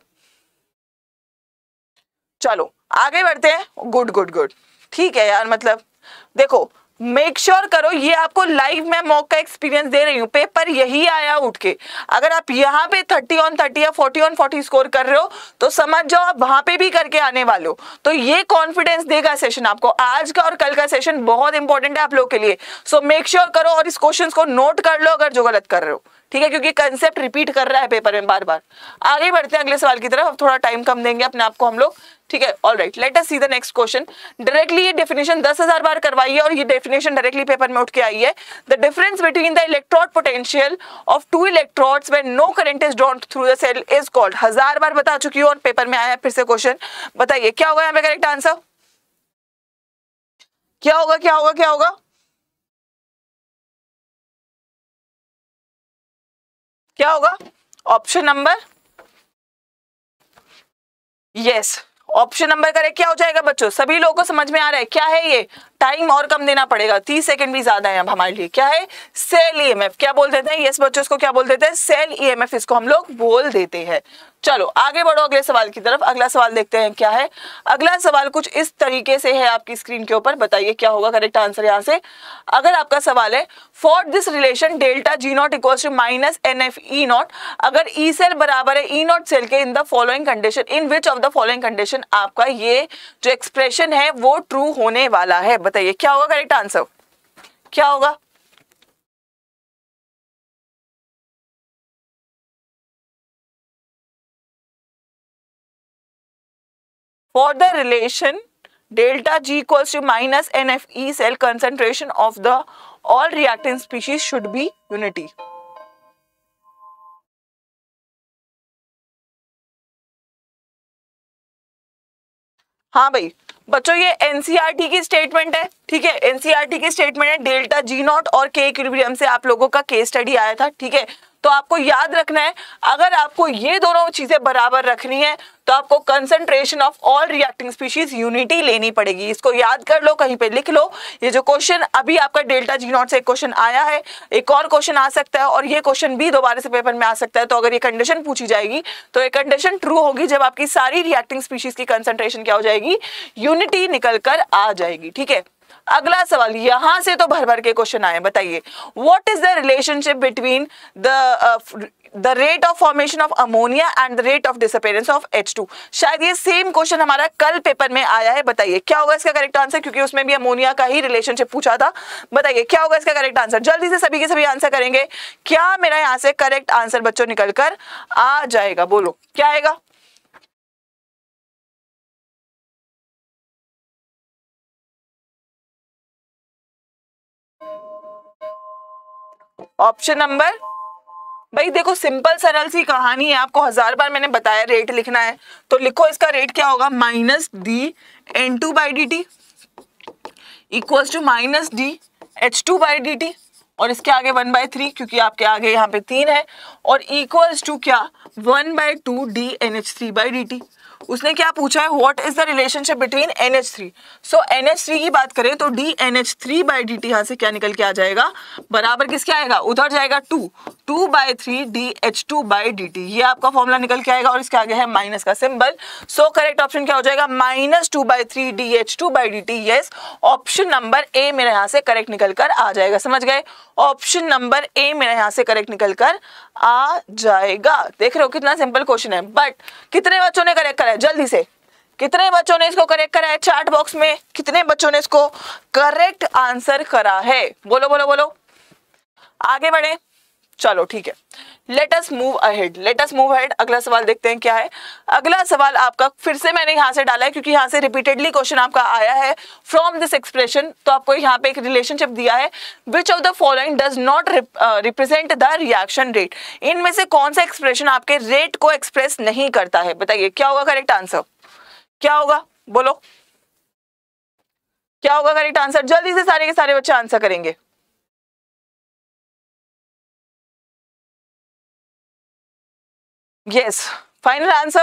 चलो आगे बढ़ते हैं, गुड गुड गुड, ठीक है यार, मतलब देखो मेक श्योर sure करो, ये आपको लाइव में मॉक का एक्सपीरियंस दे रही हूँ, पेपर यही आया उठ के, अगर आप यहाँ पे थर्टी ऑन थर्टी या फोर्टी ऑन फोर्टी स्कोर कर रहे हो तो समझ जाओ आप वहां पे भी करके आने वाले हो, तो ये कॉन्फिडेंस देगा सेशन आपको। आज का और कल का सेशन बहुत इंपॉर्टेंट है आप लोग के लिए, सो मेक श्योर करो और इस क्वेश्चन को नोट कर लो अगर जो गलत कर रहे हो, ठीक है, क्योंकि कंसेप्ट रिपीट कर रहा है पेपर में बार बार। आगे बढ़ते हैं अगले सवाल की तरफ, थोड़ा टाइम कम देंगे अपने आप को हम लोग, ठीक है। All right, let us see the next question. Directly ये डेफिनेशन दस हजार बार करवाई है और ये डेफिनेशन डायरेक्टली पेपर में उठ के आई है। The difference between the electrode potential of two electrodes when no current is drawn through the cell is called. हजार बार बता चुकी हूँ और पेपर में आया फिर से क्वेश्चन, बताइए क्या होगा यहाँ पे करेक्ट आंसर, क्या होगा क्या होगा क्या होगा क्या होगा, option number yes, option number correct क्या हो जाएगा बच्चों, सभी लोगों को समझ में आ रहा है क्या है ये, टाइम और कम देना पड़ेगा, तीस सेकंड भी ज्यादा है अब हमारे लिए। क्या है, सेल ईएमएफ, क्या बोल देते हैं, यस बच्चों इसको क्या बोल देते हैं, सेल ईएमएफ इसको हम लोग बोल देते हैं। चलो आगे बढ़ो अगले सवाल की तरफ, अगला सवाल देखते हैं क्या है। अगला सवाल कुछ इस तरीके से है आपकी स्क्रीन के ऊपर, बताइए क्या होगा करेक्ट आंसर यहाँ से। अगर आपका सवाल है for this relation delta G not equals to minus N F E not, अगर ई सेल बराबर है ई नॉट सेल के in the following condition, in which of the following condition आपका ये जो एक्सप्रेशन है वो ट्रू होने वाला है, बताइए क्या होगा करेक्ट आंसर, क्या होगा। For the relation delta G equals to minus N F E cell concentration of the all reactant species should be unity. हाँ भाई बच्चों ये एनसीईआरटी की स्टेटमेंट है, ठीक है, एनसीईआरटी की स्टेटमेंट है, डेल्टा जी नॉट और के इक्विलिब्रियम से आप लोगों का केस स्टडी आया था, ठीक है। तो आपको याद रखना है, अगर आपको ये दोनों चीजें बराबर रखनी है तो आपको concentration of all reacting species unity लेनी पड़ेगी, इसको याद कर लो, कहीं पे लिख लो। ये जो क्वेश्चन अभी आपका डेल्टा जी नॉट से एक क्वेश्चन आया है, एक और क्वेश्चन आ सकता है और ये क्वेश्चन भी दोबारा से पेपर में आ सकता है, तो अगर ये कंडीशन पूछी जाएगी तो ये कंडीशन ट्रू होगी जब आपकी सारी रिएक्टिंग स्पीशीज की कंसंट्रेशन क्या हो जाएगी, यूनिटी निकल कर आ जाएगी, ठीक है। अगला सवाल, यहां से तो भर भर के क्वेश्चन आए, बताइए what is the relationship between the the rate of formation of ammonia and the rate of disappearance of H two. शायद ये सेम क्वेश्चन हमारा कल पेपर में आया है, बताइए क्या होगा इसका करेक्ट आंसर, क्योंकि उसमें भी अमोनिया का ही रिलेशनशिप पूछा था, बताइए क्या होगा इसका करेक्ट आंसर। जल्दी से सभी के सभी आंसर करेंगे, क्या मेरा यहाँ से करेक्ट आंसर बच्चों निकल कर आ जाएगा, बोलो क्या आएगा। ऑप्शन नंबर, भाई देखो सिंपल सरल सी कहानी है, आपको हजार बार मैंने बताया रेट लिखना है, तो लिखो इसका रेट क्या होगा, minus D N two by D T equals to minus D H two by D T, और इसके आगे वन बाई थ्री क्योंकि आपके आगे यहाँ पे तीन है, और इक्वल्स टू क्या one by two D N H three by D T. उसने क्या पूछा है, what is the relationship between N H three. So N H three की बात करें तो D N H three by D T यहाँ से क्या निकल के आ जाएगा, बराबर किसके आएगा, उधर जाएगा two, two by three D H two by D T, ये आपका फॉर्मूला निकल के आएगा और इसके आगे है माइनस का सिंबल। सो करेक्ट ऑप्शन क्या हो जाएगा, minus two by three D H two by D T. Yes, option number A मेरा यहाँ से करेक्ट निकल कर आ जाएगा, समझ गए, ऑप्शन नंबर ए मेरा यहाँ से करेक्ट निकल कर आ जाएगा। देख रहे हो कितना सिंपल क्वेश्चन है, बट कितने बच्चों ने करेक्ट करा है, जल्दी से कितने बच्चों ने इसको करेक्ट करा है, चैट बॉक्स में कितने बच्चों ने इसको करेक्ट आंसर करा है, बोलो बोलो बोलो, आगे बढ़े, चलो ठीक है, let us move ahead, let us move ahead. अगला सवाल देखते हैं क्या है। अगला सवाल आपका फिर से मैंने यहाँ से डाला है क्योंकि यहाँ से रिपीटेडली क्वेश्चन आपका आया है फ्रॉम दिस एक्सप्रेशन, तो आपको यहाँ पे एक रिलेशनशिप दिया है, which of the following does not represent the reaction rate, इनमें से कौन सा एक्सप्रेशन आपके रेट को एक्सप्रेस नहीं करता है, बताइए क्या होगा करेक्ट आंसर, क्या होगा, बोलो क्या होगा करेक्ट आंसर, जल्दी से सारे के सारे बच्चे आंसर करेंगे। Yes, final answer,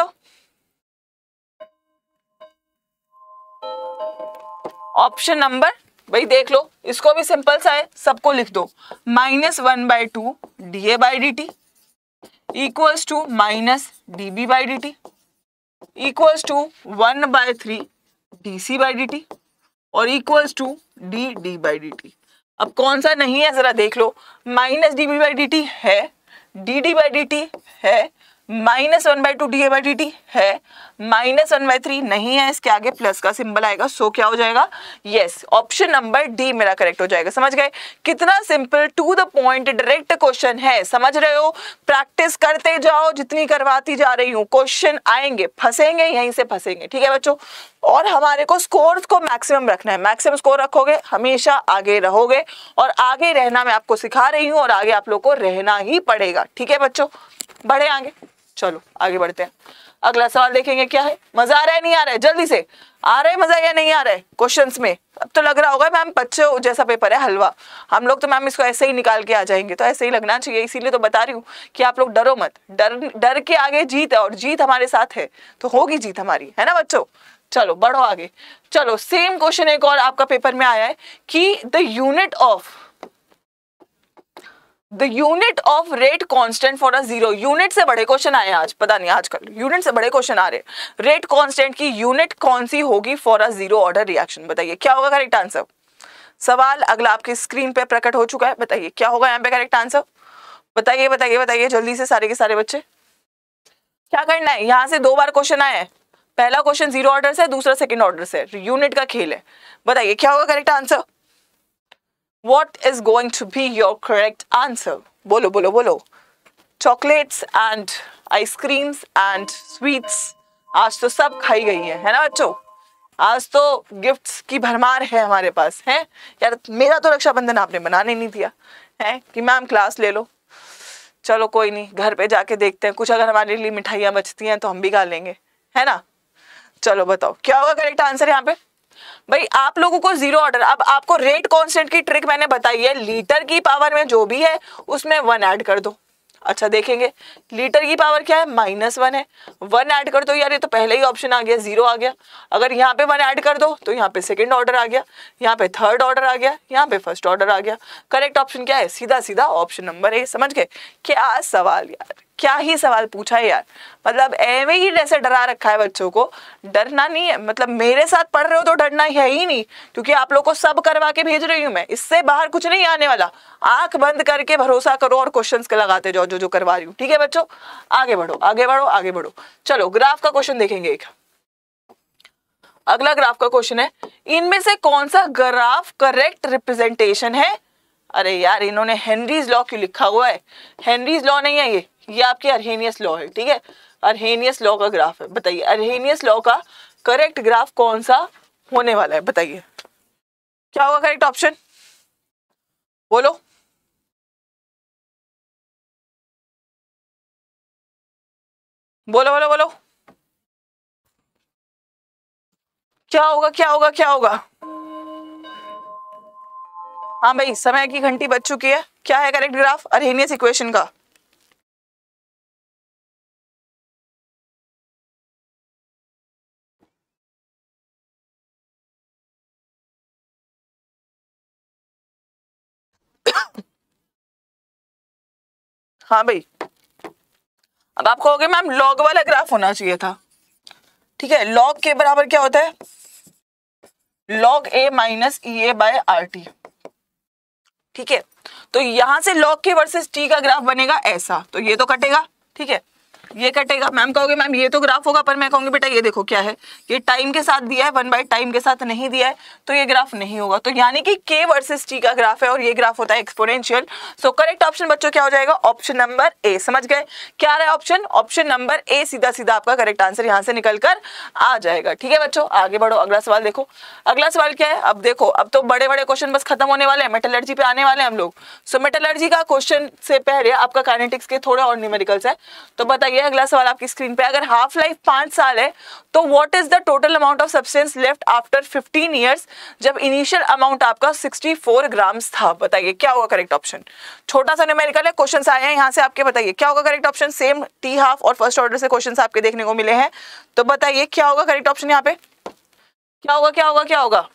option number, भाई देख लो इसको भी सिंपल सा है, सबको लिख दो, minus one by two D A by D T equals to minus D B by D T equals to one by three D C by D T और equals to D D by D T. अब कौन सा नहीं है जरा देख लो, minus D B by D T है, D D by D T है, minus one by two D A by D T है, माइनस वन बाई थ्री नहीं है, इसके आगे प्लस का सिंबल आएगा, सो क्या हो जाएगा, यस, ऑप्शन नंबर डी मेरा करेक्ट हो जाएगा। समझ गए, कितना simple to the point direct question है, समझ रहे हो, प्रैक्टिस करते जाओ, जितनी करवाती जा रही हूँ, क्वेश्चन आएंगे, फंसेंगे यहीं से फंसेंगे, ठीक है बच्चों, और हमारे को स्कोर को मैक्सिमम रखना है, मैक्सिमम स्कोर रखोगे हमेशा आगे रहोगे, और आगे रहना मैं आपको सिखा रही हूँ और आगे आप लोग को रहना ही पड़ेगा, ठीक है बच्चों, बढ़े आगे, चलो आगे बढ़ते हैं। अगला सवाल देखेंगे क्या है, मजा आ रहा है नहीं आ रहा है, जल्दी से, आ रहा है मजा या नहीं आ रहा है क्वेश्चंस में, अब तो लग रहा होगा मैम बच्चों जैसा पेपर है हलवा, हम लोग तो मैम इसको ऐसे ही निकाल के आ जाएंगे, तो ऐसे ही लगना चाहिए, इसीलिए तो बता रही हूँ कि आप लोग डरो मत, डर डर के आगे जीत है, और जीत हमारे साथ है तो होगी जीत हमारी, है ना बच्चों, चलो बढ़ो आगे। चलो सेम क्वेश्चन एक और आपका पेपर में आया है कि the unit of the unit of rate constant for a zero, unit से बड़े क्वेश्चन आए आज, पता नहीं आजकल यूनिट से बड़े क्वेश्चन आ रहे हैं, रेट कांस्टेंट की यूनिट कौन सी होगी for a zero order reaction, बताइए क्या होगा करेक्ट आंसर। सवाल अगला आपके स्क्रीन पे प्रकट हो चुका है, बताइए क्या होगा यहाँ पे करेक्ट आंसर, बताइए बताइए बताइए जल्दी से सारे के सारे बच्चे, क्या करना है, यहाँ से दो बार क्वेश्चन आया है, पहला क्वेश्चन जीरो ऑर्डर से, दूसरा सेकंड ऑर्डर से, यूनिट का खेल है, बताइए क्या होगा correct answer, What is going to be your correct answer? बोलो बोलो बोलो, chocolates and ice creams and sweets आज तो सब खाई गई है, है ना बच्चों, आज तो गिफ्ट्स की भरमार है हमारे पास, है यार, मेरा तो रक्षाबंधन आपने बनाने नहीं दिया है कि मैम क्लास ले लो, चलो कोई नहीं, घर पे जाके देखते हैं, कुछ अगर हमारे लिए मिठाइयाँ बचती हैं तो हम भी खा लेंगे, है ना, चलो बताओ क्या होगा करेक्ट आंसर यहाँ पे। भाई आप लोगों को जीरो ऑर्डर, अब आपको रेट कांस्टेंट की ट्रिक मैंने बताई है, लीटर की पावर में जो भी है उसमें वन ऐड कर दो, अच्छा देखेंगे लीटर की पावर क्या है, माइनस वन है, वन ऐड कर दो, यार ये तो पहले ही ऑप्शन आ गया, जीरो आ गया, अगर यहाँ पे वन ऐड कर दो तो यहाँ पे सेकंड ऑर्डर आ गया, यहाँ पे थर्ड ऑर्डर आ गया, यहाँ पे फर्स्ट ऑर्डर आ गया, करेक्ट ऑप्शन क्या है, सीधा सीधा ऑप्शन नंबर ए। समझ गए, क्या सवाल यार, क्या ही सवाल पूछा है यार, मतलब एवे ही जैसे डरा रखा है बच्चों को, डरना नहीं है, मतलब मेरे साथ पढ़ रहे हो तो डरना है ही नहीं, क्योंकि आप लोग को सब करवा के भेज रही हूँ मैं, इससे बाहर कुछ नहीं आने वाला, आंख बंद करके भरोसा करो और क्वेश्चंस के लगाते जाओ जो जो करवा रही हूँ, ठीक है बच्चों, आगे बढ़ो आगे बढ़ो आगे बढ़ो। चलो ग्राफ का क्वेश्चन देखेंगे एक, अगला ग्राफ का क्वेश्चन है, इनमें से कौन सा ग्राफ करेक्ट रिप्रेजेंटेशन है, अरे यार इन्होंने हेनरीज लॉ क्यों लिखा हुआ है, हेनरीज लॉ नहीं है ये ये आपकी अर्हेनियस लॉ है, ठीक है, अर्हेनियस लॉ का ग्राफ है, बताइए अर्हेनियस लॉ का करेक्ट ग्राफ कौन सा होने वाला है, बताइए क्या होगा करेक्ट ऑप्शन, बोलो बोलो बोलो बोलो, क्या होगा क्या होगा क्या होगा, हाँ भाई समय की घंटी बज चुकी है, क्या है करेक्ट ग्राफ अर्हेनियस इक्वेशन का, हाँ भाई, अब आप कहोगे मैम लॉग वाला ग्राफ होना चाहिए था, ठीक है। लॉग के बराबर क्या होता है, log A minus E A by R T, ठीक है। तो यहां से लॉग के वर्सेस टी का ग्राफ बनेगा ऐसा, तो ये तो कटेगा, ठीक है, ये कटेगा। मैम कहोगे मैम ये तो ग्राफ होगा, पर मैं कहूंगी बेटा ये देखो क्या है, ये टाइम के साथ दिया है, वन बाय टाइम के साथ नहीं दिया है, तो ये ग्राफ नहीं होगा। तो यानी कि के वर्सेस टी का ग्राफ है और ये ग्राफ होता है एक्सपोनेंशियल। सो करेक्ट ऑप्शन बच्चों क्या हो जाएगा, ऑप्शन नंबर ए। समझ गए क्या आ रहा है ऑप्शन, ऑप्शन नंबर ए सीधा सीधा आपका करेक्ट आंसर यहां से निकल कर आ जाएगा, ठीक है बच्चों। आगे बढ़ो, अगला सवाल देखो। अगला सवाल क्या है, अब देखो अब तो बड़े बड़े क्वेश्चन बस खत्म होने वाले हैं, मेटलर्जी पे आने वाले हैं हम लोग। सो मेटलर्जी का क्वेश्चन से पहले आपका काइनेटिक्स के थोड़े और न्यूमेरिकल्स है। तो बताइए अगला सवाल आपकी स्क्रीन पे, अगर हाफ लाइफ पांच साल है तो what is the total amount of substance left after fifteen years, जब इनिशियल अमाउंट आपका सिक्सटी फोर ग्राम्स था। बताइए क्या होगा करेक्ट ऑप्शन। छोटा सा न्यूमेरिकल है, क्वेश्चंस आए हैं यहां से आपके, बताइए क्या होगा correct option. Same T half और फर्स्ट ऑर्डर से क्वेश्चंस आपके देखने को मिले हैं, तो बताइए क्या होगा करेक्ट ऑप्शन यहाँ पे, क्या होगा क्या होगा क्या होगा।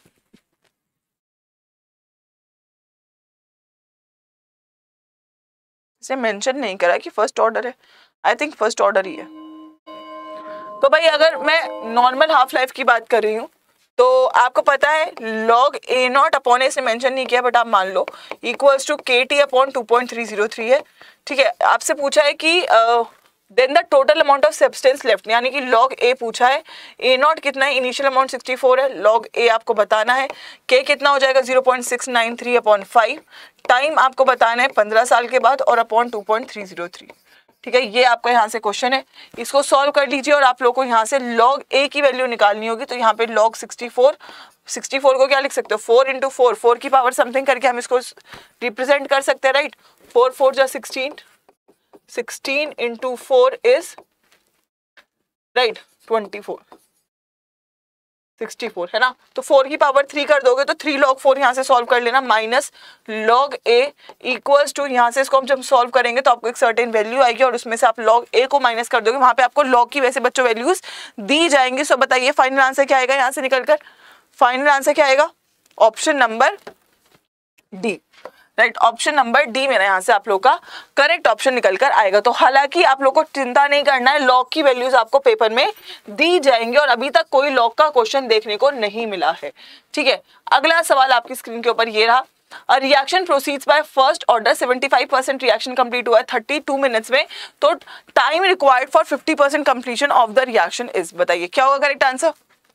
इसे मेंशन नहीं करा कि फर्स्ट ऑर्डर है, आई थिंक फर्स्ट ऑर्डर ही है। तो भाई अगर मैं नॉर्मल हाफ लाइफ की बात कर रही हूँ तो आपको पता है log A naught upon A से मेंशन नहीं किया, बट आप मान लो equals to K T upon two point three zero three है, ठीक है। आपसे पूछा है कि then the total amount of substance left, यानी कि लॉग ए पूछा है, ए नॉट कितना है, इनिशियल अमाउंट सिक्सटी फोर है, लॉग ए आपको बताना है, के कितना हो जाएगा zero point six nine three upon five, time आपको बताना है पंद्रह साल के बाद और upon two point three zero three, ठीक है। ये आपका यहाँ से क्वेश्चन है, इसको सॉल्व कर लीजिए और आप लोग को यहाँ से लॉग ए की वैल्यू निकालनी होगी। तो यहाँ पे log sixty four, sixty four को क्या लिख सकते हो, फोर इंटू फोर, फोर की पावर समथिंग करके हम इसको रिप्रेजेंट कर सकते हैं, राइट। फोर फोर जा sixteen, sixteen into four is right twenty four, sixty four है ना। तो फोर की पावर थ्री कर दोगे तो थ्री लॉग फोर यहाँ से सॉल्व कर लेना, minus log A equals to, यहाँ से इसको हम जब सॉल्व करेंगे तो आपको एक सर्टेन वैल्यू आएगी और उसमें से आप लॉग ए को माइनस कर दोगे, वहां पे आपको लॉग की वैसे बच्चों वैल्यूज दी जाएंगी। सो बताइए फाइनल आंसर क्या आएगा यहाँ से निकलकर, फाइनल आंसर क्या आएगा, option number D, right. Option number D मेरा यहाँ से आप लोग का करेक्ट ऑप्शन निकल कर आएगा। तो हालांकि आप लोग को चिंता नहीं करना है, लॉग की वैल्यूज आपको पेपर में दी जाएंगे और अभी तक कोई लॉग का क्वेश्चन देखने को नहीं मिला है, ठीक है। अगला सवाल आपकी स्क्रीन के ऊपर ये रहा, a reaction proceeds by first order, seventy five percent reaction complete हुआ है थर्टी टू मिनट्स में, तो time required for fifty percent completion of the reaction is. बताइए क्या होगा करेक्ट आंसर,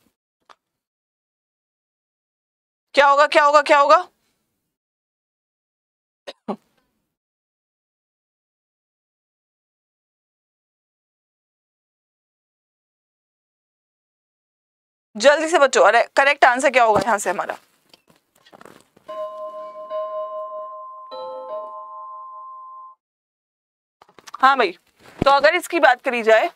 क्या होगा क्या होगा क्या होगा। जल्दी से बच्चों, अरे करेक्ट आंसर क्या होगा यहां से हमारा, हाँ भाई। तो अगर इसकी बात करी जाए,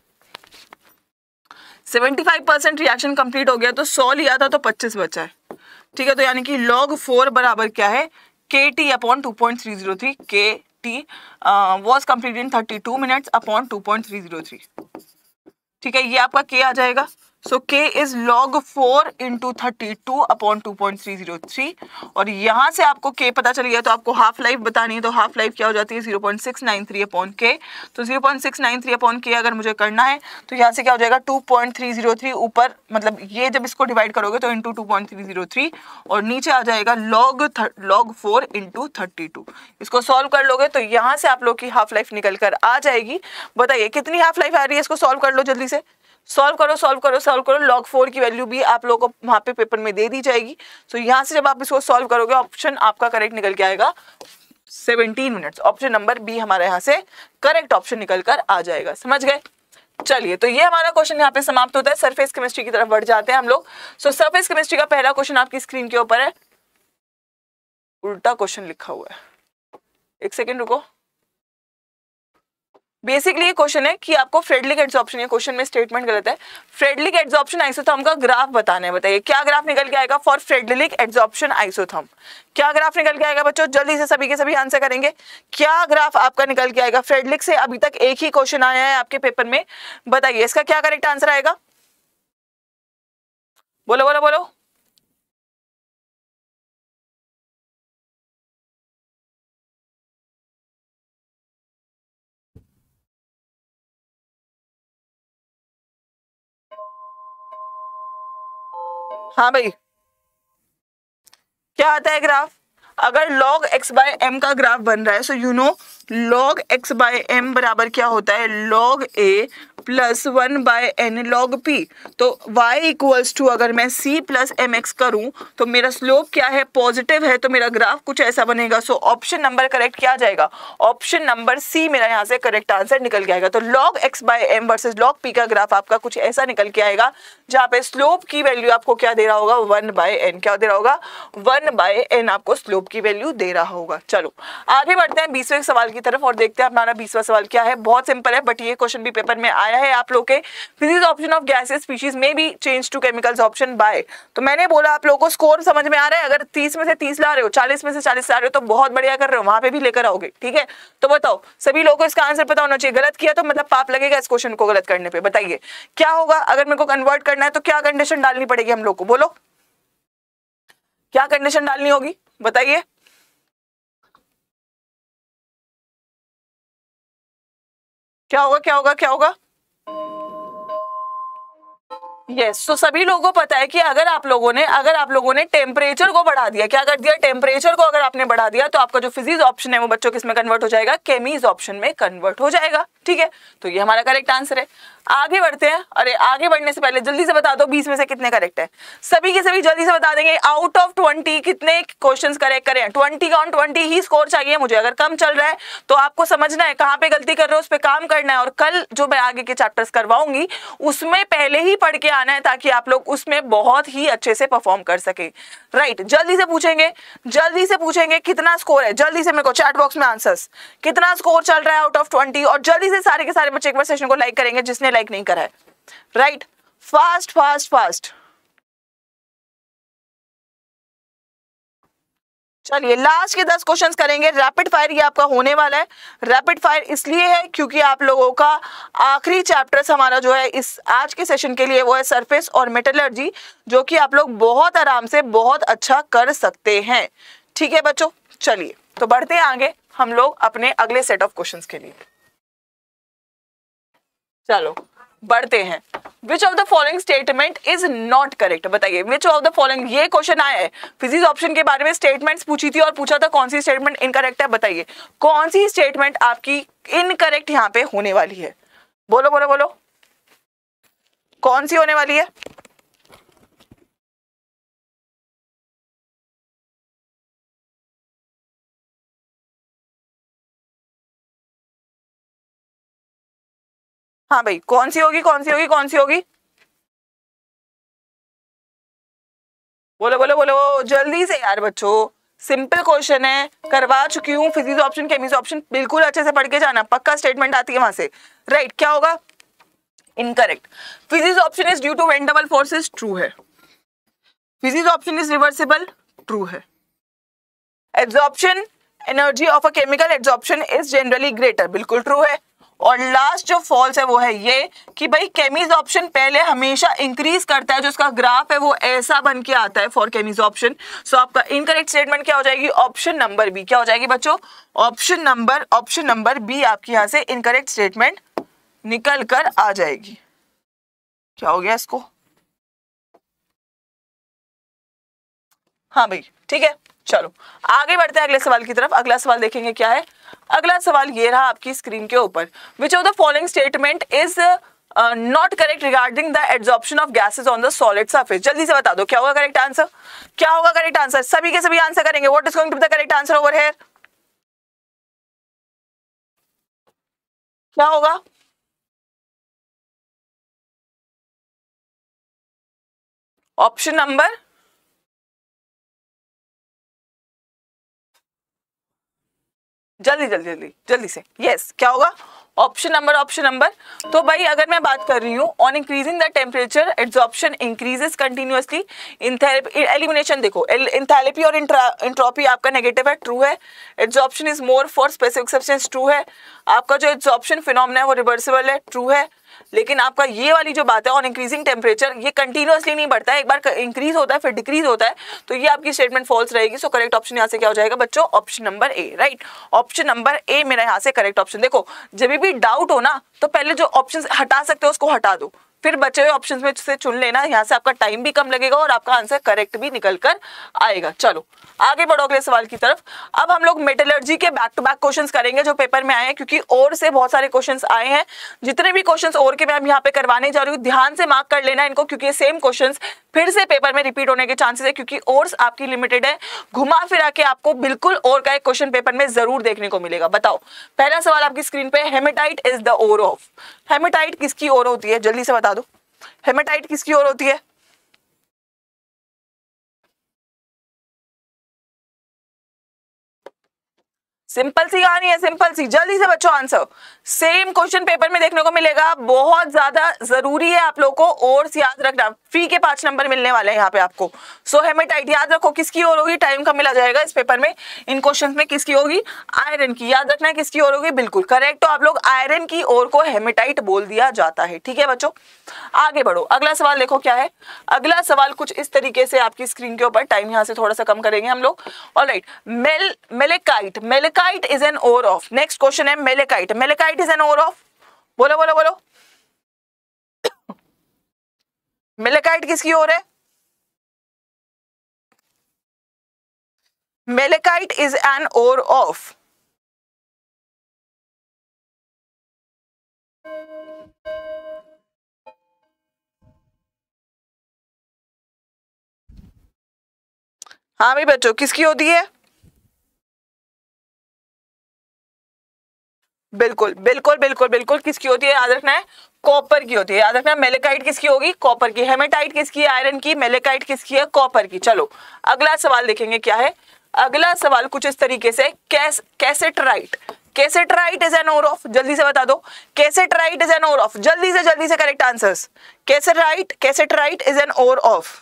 seventy five percent reaction complete हो गया तो सौ लिया था तो पच्चीस बचा है, ठीक है। तो यानी कि लॉग फोर बराबर क्या है, K T upon two point three zero three, K T was complete in thirty two minutes upon two point three zero three, ठीक है। ये आपका के आ जाएगा। So K is log four into thirty two upon two point three zero three, और यहाँ से आपको के पता चल गया तो आपको हाफ लाइफ बतानी है, तो हाफ लाइफ क्या हो जाती है zero point six nine three upon K. तो zero point six nine three upon K अगर मुझे करना है तो यहाँ से क्या हो जाएगा two point three zero three, ऊपर मतलब ये जब इसको डिवाइड करोगे तो into two point three zero three, और नीचे आ जाएगा log log four into thirty two. इसको सॉल्व कर लोगे तो यहाँ से आप लोग की हाफ लाइफ निकल कर आ जाएगी। बताइए कितनी हाफ लाइफ आ रही है, इसको सॉल्व कर लो जल्दी से, सॉल्व करो सॉल्व करो सॉल्व करो। लॉग फोर की वैल्यू भी आप लोगों को वहां पे पेपर में दे दी जाएगी। सो यहाँ से जब आप इसको सॉल्व करोगे ऑप्शन आपका करेक्ट निकल के आएगा seventeen minutes, option number B हमारे यहाँ से करेक्ट ऑप्शन निकल कर आ जाएगा। समझ गए, चलिए तो ये हमारा क्वेश्चन यहाँ पे समाप्त होता है। सरफेस केमिस्ट्री की तरफ बढ़ जाते हैं हम लोग। सो सरफेस केमिस्ट्री का पहला क्वेश्चन आपकी स्क्रीन के ऊपर है, उल्टा क्वेश्चन लिखा हुआ है, एक सेकेंड रुको। बेसिकली ये क्वेश्चन है कि आपको फ्रेडलिक एड्सॉर्प्शन, ये क्वेश्चन में स्टेटमेंट गलत है, फ्रेडलिक एड्सॉर्प्शन आइसोथर्म का ग्राफ बताना है। बताइए क्या ग्राफ निकल के आएगा फॉर फ्रेडलिक एड्सॉर्प्शन आइसोथर्म, क्या ग्राफ निकल के आएगा बच्चों, जल्दी से सभी के सभी आंसर करेंगे। क्या ग्राफ आपका निकल के आएगा, फ्रेडलिक से अभी तक एक ही क्वेश्चन आया है आपके पेपर में, बताइए इसका क्या करेक्ट आंसर आएगा, बोलो बोलो बोलो। हाँ भाई, क्या आता है ग्राफ? अगर log x बाय m का ग्राफ बन रहा है, so you know log x by m बराबर क्या होता है? log a plus one by N log p। तो y इक्वल्स टू, अगर मैं c प्लस एम एक्स करूं तो मेरा स्लोप क्या है? पॉजिटिव है, तो मेरा ग्राफ कुछ ऐसा बनेगा। सो ऑप्शन नंबर करेक्ट क्या आ जाएगा? ऑप्शन नंबर सी मेरा यहाँ से करेक्ट आंसर निकल के आएगा। तो log x by m versus log p का ग्राफ आपका कुछ ऐसा निकल के आएगा, जहाँ पे स्लोप की वैल्यू आपको क्या दे रहा होगा? One by N. क्या दे रहा होगा? वन बाय एन आपको स्लोप की वैल्यू दे रहा होगा। चलो आगे बढ़ते हैं बीसवें सवाल की तरफ और देखते हैं हमारा बीसवां सवाल क्या है। बहुत सिंपल है, बट ये क्वेश्चन भी पेपर में आया है आप लोग के। Physisorption of gases species में B change to chemisorption by. तो मैंने बोला आप लोगों को स्कोर समझ में आ रहा है? अगर तीस में से तीस ला रहे हो, चालीस में से चालीस ला रहे हो तो बहुत बढ़िया कर रहे हो, वहां पे भी लेकर आओगे। ठीक है, तो बताओ सभी लोगों को इसका आंसर पता होना चाहिए। गलत किया तो मतलब पाप लगेगा इस क्वेश्चन को गलत करने पे। बताइए क्या होगा? अगर मेरे को कन्वर्ट करना है तो क्या कंडीशन डालनी पड़ेगी हम लोग को? बोलो क्या कंडीशन डालनी होगी, बताइए। क्या होगा क्या होगा क्या होगा? यस yes, तो सभी लोगों को पता है कि अगर आप लोगों ने अगर आप लोगों ने टेम्परेचर को बढ़ा दिया, क्या कर दिया? टेम्परेचर को अगर आपने बढ़ा दिया तो आपका जो फिजिक्स ऑप्शन है वो बच्चों किस में कन्वर्ट हो जाएगा? केमीज ऑप्शन में कन्वर्ट हो जाएगा। ठीक है, तो ये हमारा करेक्ट आंसर है। आगे बढ़ते हैं। अरे आगे बढ़ने से पहले जल्दी से बता दो बीस में से कितने करेक्ट है? सभी के सभी जल्दी से बता देंगे। आउट ऑफ ट्वेंटी कितने क्वेश्चंस करेक्ट करें? ट्वेंटी का ऑन ट्वेंटी ही स्कोर चाहिए मुझे। अगर कम चल रहा है तो आपको समझना है कहाँ पे गलती कर रहे हो, उस पर काम करना है, और कल जो मैं आगे के चैप्टर्स करवाऊंगी उसमें पहले ही पढ़ के आना है, ताकि आप लोग उसमें बहुत ही अच्छे से परफॉर्म कर सके। राइट, जल्दी से पूछेंगे, जल्दी से पूछेंगे कितना स्कोर है। जल्दी से मेरे को चैट बॉक्स में आंसर्स, कितना स्कोर चल रहा है आउट ऑफ ट्वेंटी, और जल्दी से सारे के सारे बच्चे एक बार सेशन को लाइक करेंगे जिसने लाइक नहीं करा है। Right, fast fast fast. चलिए लास्ट के दस क्वेश्चंस करेंगे रैपिड फायर। ये आपका होने वाला है रैपिड फायर, इसलिए है क्योंकि आप लोगों का आखिरी चैप्टर्स हमारा जो है इस आज के सेशन के लिए वो है सरफेस और मेटलर्जी, जो कि आप लोग बहुत आराम से बहुत अच्छा कर सकते हैं। ठीक है बच्चों, चलिए तो बढ़ते हैं आगे हम लोग अपने अगले सेट ऑफ क्वेश्चंस के लिए। चलो बढ़ते हैं। Which of the following statement is not correct? बताइए विच ऑफ द फॉलोइंग। ये क्वेश्चन आया है फिजिक्स ऑप्शन के बारे में, स्टेटमेंट्स पूछी थी और पूछा था कौन सी स्टेटमेंट इनकरेक्ट है। बताइए कौन सी स्टेटमेंट आपकी इनकरेक्ट यहाँ पे होने वाली है? बोलो बोलो बोलो, कौन सी होने वाली है? हाँ भाई, कौन सी होगी कौन सी होगी कौन सी होगी? बोलो बोलो बोलो जल्दी से यार बच्चों, सिंपल क्वेश्चन है, करवा चुकी हूँ। फिजिक्स ऑप्शन केमिस्ट्री ऑप्शन बिल्कुल अच्छे से पढ़ के जाना, पक्का स्टेटमेंट आती है वहां से। राइट, क्या होगा? Incorrect. Physisorption is due to van डबल फोर्सेस, ट्रू है। Physisorption is reversible, true है। Absorption energy of a chemical absorption is generally greater, बिल्कुल ट्रू है। और लास्ट जो फॉल्स है वो है ये कि भाई केमीज ऑप्शन पहले हमेशा इंक्रीज करता है, जो उसका ग्राफ है वो ऐसा बन के आता है फॉर केमीज ऑप्शन। सो आपका इनकरेक्ट स्टेटमेंट क्या हो जाएगी? Option number B. क्या हो जाएगी बच्चों? Option number option number B आपकी यहां से इनकरेक्ट स्टेटमेंट निकल कर आ जाएगी। क्या हो गया इसको? हाँ भाई ठीक है, चलो आगे बढ़ते हैं अगले सवाल की तरफ। अगला सवाल देखेंगे क्या है। अगला सवाल ये रहा आपकी स्क्रीन के ऊपर। Which of the following statement is not correct regarding the absorption of gases on the solid surface? जल्दी से बता दो क्या होगा करेक्ट आंसर? क्या होगा करेक्ट आंसर? सभी के सभी आंसर करेंगे। What is going to be the correct answer over here? क्या होगा? ऑप्शन नंबर जल्दी जल्दी जल्दी जल्दी से। यस, क्या होगा? Option number option number. तो भाई अगर मैं बात कर रही हूँ on increasing the temperature absorption increases continuously. Elimination देखो, एंथैल्पी और एंट्रोपी आपका नेगेटिव है, ट्रू है। Absorption is more for specific substance, true है। आपका जो एब्जॉर्प्शन फिनोमेना है वो रिवर्सिबल है, ट्रू है। लेकिन आपका ये वाली जो बात है ऑन इंक्रीजिंग टेम्परेचर, ये कंटिन्यूअसली नहीं बढ़ता है, एक बार इंक्रीज होता है फिर डिक्रीज होता है, तो ये आपकी स्टेटमेंट फॉल्स रहेगी। सो करेक्ट ऑप्शन यहाँ से क्या हो जाएगा बच्चों? Option number A. Right, option number A मेरा यहाँ से करेक्ट ऑप्शन। देखो जब भी डाउट हो ना तो पहले जो ऑप्शन हटा सकते हो उसको हटा दो, फिर बचे हुए ऑप्शंस में से चुन लेना, यहाँ से आपका टाइम भी कम लगेगा और आपका आंसर करेक्ट भी निकल कर आएगा। चलो आगे बढ़ो अगले सवाल की तरफ। अब हम लोग मेटलर्जी के बैक टू बैक क्वेश्चंस करेंगे जो पेपर में आए हैं, क्योंकि और से बहुत सारे क्वेश्चंस आए हैं। जितने भी क्वेश्चंस और के मैं यहाँ पे करवाने जा रही हूँ, ध्यान से मार्क कर लेना इनको, क्योंकि सेम क्वेश्चंस फिर से पेपर में रिपीट होने के चांसेस है, क्योंकि और आपकी लिमिटेड है। घुमा फिरा के आपको बिल्कुल और का एक क्वेश्चन पेपर में जरूर देखने को मिलेगा। बताओ, पहला सवाल आपकी स्क्रीन पे, haematite is the ore of. Haematite किसकी ओर होती है, जल्दी से बता दो। हेमेटाइट किसकी ओर होती है? सिंपल सी कहानी है, सिंपल सी, जल्दी से बच्चों आंसर। सेम क्वेश्चन पेपर में देखने को मिलेगा, बहुत ज्यादा जरूरी है आप लोगों को और याद रखना। फ्री के पांच नंबर मिलने वाले हैं यहाँ पे आपको। सो हेमेटाइट याद रखो किसकी ओर होगी, टाइम कम मिला जाएगा इस पेपर में। इन क्वेश्चन में किसकी होगी, आयरन की। याद रखना है किसकी ओर होगी, बिल्कुल करेक्ट। तो आप लोग आयरन की ओर को हेमेटाइट बोल दिया जाता है। ठीक है बच्चों, आगे बढ़ो। अगला सवाल देखो क्या है। अगला सवाल कुछ इस तरीके से आपकी स्क्रीन के ऊपर, टाइम यहाँ से थोड़ा सा कम करेंगे हम लोग। Alright, mal malachite malachite is an ore of. Next question है malachite malachite is an ore of. बोलो बोलो बोलो, मेलेकाइट किसकी ओर है? Malachite is an ore of. हाँ भाई बच्चों, किसकी होती है? बिल्कुल बिल्कुल बिल्कुल बिल्कुल किसकी होती है, याद रखना है कॉपर की होती है। याद रखना, मेलेकाइट किसकी होगी, कॉपर की। हेमेटाइट किसकी है, आयरन की। मेलेकाइट किसकी है, कॉपर की। चलो अगला सवाल देखेंगे क्या है। अगला सवाल कुछ इस तरीके से, cass cassiterite cassiterite is an ore of. जल्दी से बता दो, cassiterite is an ore of. जल्दी से जल्दी से correct answers. Cassiterite cassiterite is an ore of.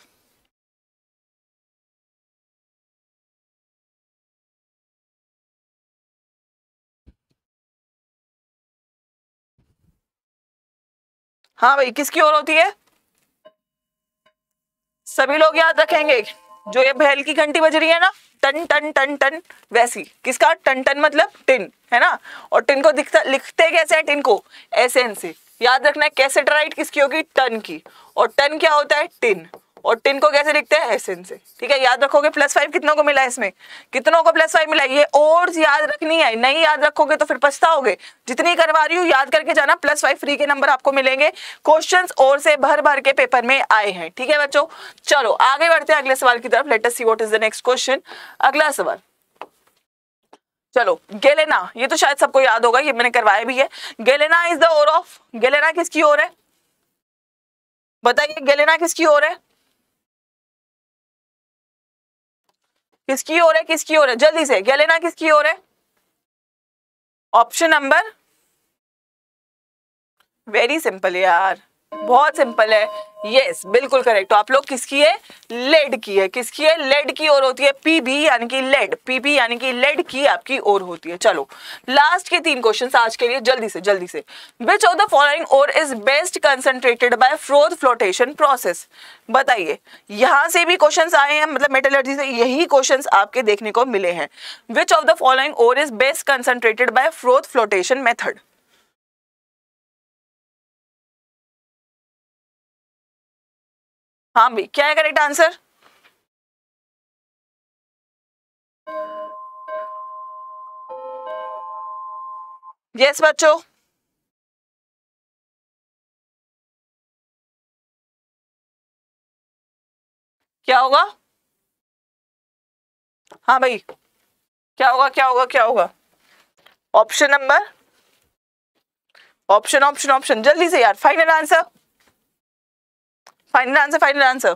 हाँ भाई, किसकी ओर होती है? सभी लोग याद रखेंगे, जो ये बैल की घंटी बज रही है ना, टन टन टन टन, वैसी। किसका? टन टन मतलब टिन, है ना। और टिन को दिखता लिखते कैसे हैं, टिन को एस एन से। याद रखना है कैसेटराइट किसकी होगी, टन की। और टन क्या होता है, टिन। और टिन को कैसे लिखते हैं, एस एन से। ठीक है, याद रखोगे। प्लस फाइव कितनों को मिला है इसमें, कितनों को प्लस फाइव मिला है? ये और याद रखनी है, नहीं याद रखोगे तो फिर पछताओगे। जितनी करवा रही हूँ याद करके जाना, प्लस फाइव फ्री के नंबर आपको मिलेंगे। क्वेश्चंस और से भर भर के पेपर में आए हैं। ठीक है बच्चों, चलो आगे बढ़ते हैं अगले सवाल की तरफ। Let us see what is the next question. अगला सवाल, चलो गेलेना, ये तो शायद सबको याद होगा, ये मैंने करवाया भी है। Galena is the ore of. Galena किसकी ओर है, बताइए गेलेना किसकी ओर है, किसकी ओर है, किसकी ओर है, जल्दी से। गेलेना किसकी ओर है? ऑप्शन नंबर, वेरी सिंपल यार, बहुत सिंपल है। यस yes, बिल्कुल करेक्ट। तो आप लोग किसकी है, लेड की है। किसकी है, लेड की ओर होती है। पीबी यानी कि लेड, पीबी यानी कि लेड की आपकी ओर होती है। चलो लास्ट के तीन क्वेश्चंस आज के लिए, जल्दी से जल्दी से। Which of the following ore is best concentrated by froth flotation process. बताइए, यहां से भी क्वेश्चंस आए हैं, मतलब मेटलर्जी से यही क्वेश्चंस आपके देखने को मिले हैं। Which of the following ore is best concentrated by froth flotation method. हाँ भाई, क्या है करेक्ट आंसर? यस बच्चों, क्या होगा? हाँ भाई, क्या होगा क्या होगा क्या होगा? Option number, option option option, जल्दी से यार। Final answer, final answer, final answer.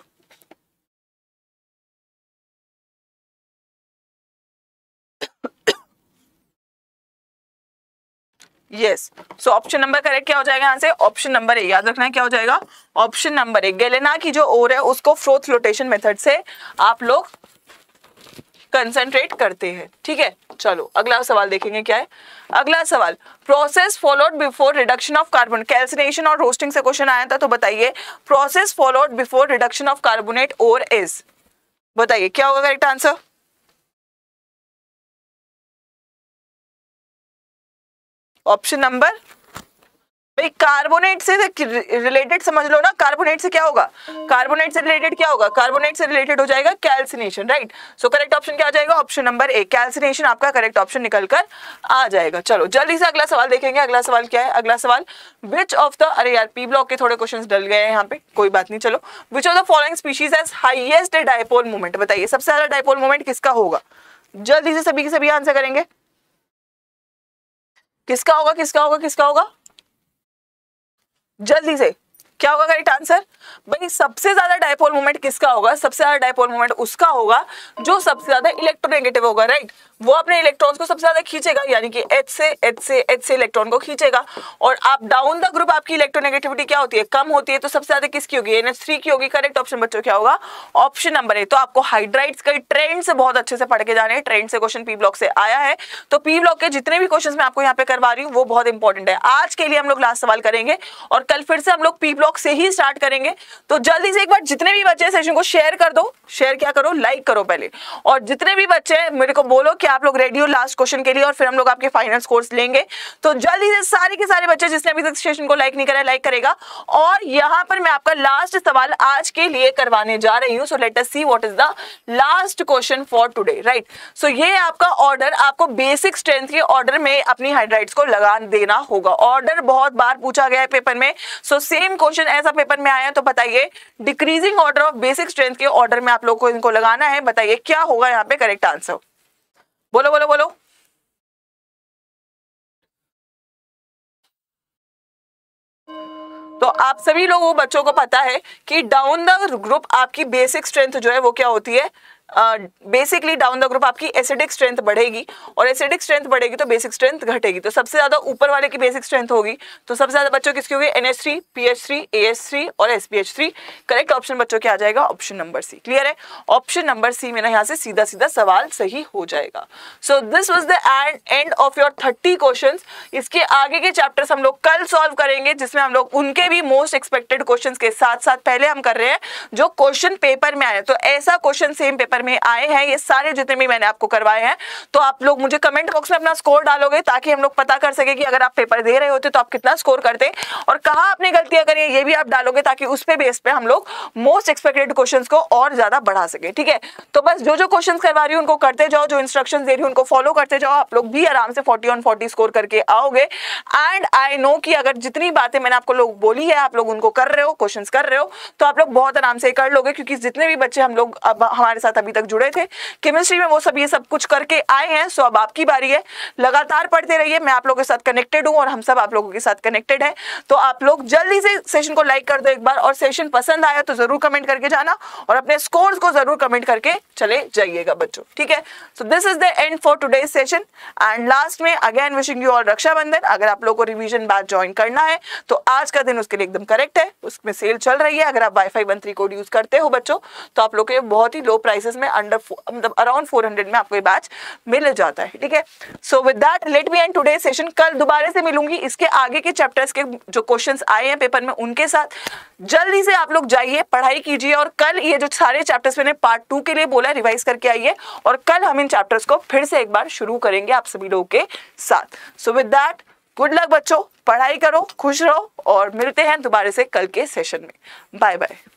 Yes, so option number correct क्या हो जाएगा यहाँ से? Option number A. याद रखना है क्या हो जाएगा, ऑप्शन नंबर ए। गेलेना की जो ओर है उसको फ्रोथ फ्लोटेशन मेथड से आप लोग कंसंट्रेट करते हैं। ठीक है, चलो अगला सवाल देखेंगे क्या है। अगला सवाल, process followed before reduction of carbon. Calcination और रोस्टिंग से क्वेश्चन आया था, तो बताइए process followed before reduction of carbonate ore is. बताइए क्या होगा करेक्ट आंसर? ऑप्शन नंबर, भाई कार्बोनेट से रिलेटेड समझ लो ना, कार्बोनेट से क्या होगा, कार्बोनेट से रिलेटेड क्या होगा, कार्बोनेट से रिलेटेड हो जाएगा calcination, right. So correct option क्या आ जाएगा, ऑप्शन नंबर ए, कैल्सिनेशन आपका करेक्ट ऑप्शन निकल कर आ जाएगा। चलो जल्दी से अगला सवाल देखेंगे। अगला सवाल क्या है, अगला सवाल विच ऑफ द, अरे यार पी ब्लॉक के थोड़े क्वेश्चंस डल गए हैं यहाँ पे, कोई बात नहीं। चलो which of the following species has highest dipole moment, बताइए सबसे ज्यादा डाइपोल मोमेंट किसका होगा, जल्दी से सभी के सभी आंसर करेंगे, किसका होगा किसका होगा किसका होगा, जल्दी से क्या होगा करेक्ट आंसर। भाई सबसे ज्यादा डाइपोल मोमेंट किसका होगा, सबसे ज्यादा डाइपोल मोमेंट उसका होगा जो सबसे ज्यादा इलेक्ट्रोनेगेटिव होगा, राइट। वो अपने इलेक्ट्रॉन्स को सबसे ज्यादा खींचेगा, यानी कि H से H से H से इलेक्ट्रॉन को खींचेगा। और आप डाउन द ग्रुप आपकी इलेक्ट्रोनेगेटिविटी क्या होती है, कम होती है, तो सबसे ज्यादा किसकी होगी, एन एच थ्री की होगी। करेक्ट ऑप्शन बच्चों क्या होगा, ऑप्शन नंबर ए। तो आपको हाइड्राइड्स का ट्रेंड से बहुत अच्छे से पढ़ के जाने हैं, ट्रेंड से क्वेश्चन पी ब्लॉक से आया है, तो पी ब्लॉक के जितने भी क्वेश्चन मैं आपको यहाँ पे करवा रही हूँ वो बहुत इंपॉर्टेंट है। आज के लिए हम लोग लास्ट सवाल करेंगे और कल फिर से हम लोग पी ब्लॉक से ही स्टार्ट करेंगे। तो जल्दी से एक बार जितने भी बच्चे सेशन को शेयर कर दो, शेयर क्या करो, लाइक करो पहले, और जितने भी बच्चे मेरे को बोलो कि आप लोग रेडी हो लास्ट क्वेश्चन के लिए, और फिर हम लोग आपके फाइनल स्कोर्स लेंगे। तो जल्दी से सारे के सारे बच्चे जिसने अभी तक सेशन को लाइक नहीं करा है लाइक करेगा। और यहाँ पर मैं आपका लास्ट सवाल आज के लिए करवाने जा रही हूँ। So let us see what is the last question for today, right. So ये आपका ऑर्डर, आपको बेसिक स्ट्रेंथ के ऑर्डर में अपनी हाइड्राइड्स को लगा देना होगा। ऑर्डर बहुत बार पूछा गया है पेपर में, सो सेम क्वेश्चन ऐसा पेपर में आया, तो बताइए decreasing order of basic strength के ऑर्डर में आप लोग को इनको लगाना है। बताइए क्या होगा यहाँ पे करेक्ट आंसर, बोलो बोलो बोलो। तो आप सभी लोगों बच्चों को पता है कि डाउन द ग्रुप आपकी बेसिक स्ट्रेंथ जो है वो क्या होती है, बेसिकली डाउन द ग्रुप आपकी एसिडिक स्ट्रेंथ बढ़ेगी, और एसिडिक स्ट्रेंथ बढ़ेगी तो बेसिक स्ट्रेंथ घटेगी। तो सबसे ज्यादा ऊपर वाले की बेसिक स्ट्रेंथ होगी, तो सबसे ज्यादा बच्चों किसकी होगी, N H three, P H three, A H three और S P H three. Correct option बच्चों क्या आ जाएगा, ऑप्शन नंबर सी। क्लियर है, ऑप्शन नंबर सी मेरा यहाँ से सीधा सीधा सवाल सही हो जाएगा। So this was the end of your thirty questions. इसके आगे के चैप्टर्स हम लोग कल सॉल्व करेंगे, जिसमें हम लोग उनके भी मोस्ट एक्सपेक्टेड क्वेश्चंस के साथ साथ पहले हम कर रहे हैं जो क्वेश्चन पेपर में आए। तो ऐसा क्वेश्चन सेम पेपर में आए हैं ये सारे जितने भी मैंने आपको करवाए हैं, तो आप लोग मुझे कमेंट बॉक्स में अपना स्कोर डालोगे ताकि हम लोग पता कर सके कि अगर आप पेपर दे रहे होते तो आप कितना स्कोर करते, और कहां आपने गलतियां करी है ये भी आप डालोगे, ताकि उस पे बेस पे हम लोग मोस्ट एक्सपेक्टेड क्वेश्चंस को और ज्यादा बढ़ा सके। ठीक है, तो बस जो जो क्वेश्चंस करवा रही हूं उनको करते जाओ, जो इंस्ट्रक्शंस दे रही हूं उनको फॉलो करते जाओ, आप लोग भी आराम से फोर्टी ऑन फोर्टी स्कोर करके आओगे। एंड आई नो कि अगर जितनी बातें मैंने आपको लोग बोली है आप लोग उनको कर रहे हो, क्वेश्चंस कर रहे हो, तो आप लोग बहुत आराम से कर लोगे, क्योंकि जितने भी बच्चे हम लोग अब हमारे साथ अभी तक जुड़े थे केमिस्ट्री में वो सब ये सब कुछ करके आए हैं। सो अब आपकी बारी है, लगातार पढ़ते रहिए, मैं आप लोगों के साथ कनेक्टेड हूं और हम सब आप लोगों के साथ कनेक्टेड है। तो आप लोग जल्दी से सेशन को लाइक कर दो एक बार, और सेशन पसंद आया तो जरूर कमेंट करके जाना, और अपने स्कोर्स को जरूर कमेंट करके चले जाइएगा बच्चों। ठीक है, so this is the end for today's session. And last में again wishing you all Rakshabandhan. अगर आप लोगों को रिवीजन बैच ज्वाइन करना है तो आज का दिन उसके लिए एकदम करेक्ट है, उसमें सेल चल रही है। अगर आप wifi one three code use करते हो बच्चों तो आप लोग के बहुत ही लो प्राइसेस में अंडर मतलब अराउंड फोर हंड्रेड में आपको ये बैच मिल जाता है। ठीक है, so with that let me end today session. कल दोबारा से मिलूंगी इसके आगे के चैप्टर्स के जो क्वेश्चंस आए हैं पेपर में उनके साथ। जल्दी से आप लोग जाइए, पढ़ाई कीजिए, और कल ये जो सारे चैप्टर्स मैंने पार्ट टू के लिए बोला रिवाइज करके आइए, और कल हम इन चैप्टर्स को फिर से एक बार शुरू करेंगे आप सभी लोगों के साथ। So with that good luck बच्चों, पढ़ाई करो, खुश रहो, और मिलते हैं दोबारा से कल के सेशन में। Bye bye.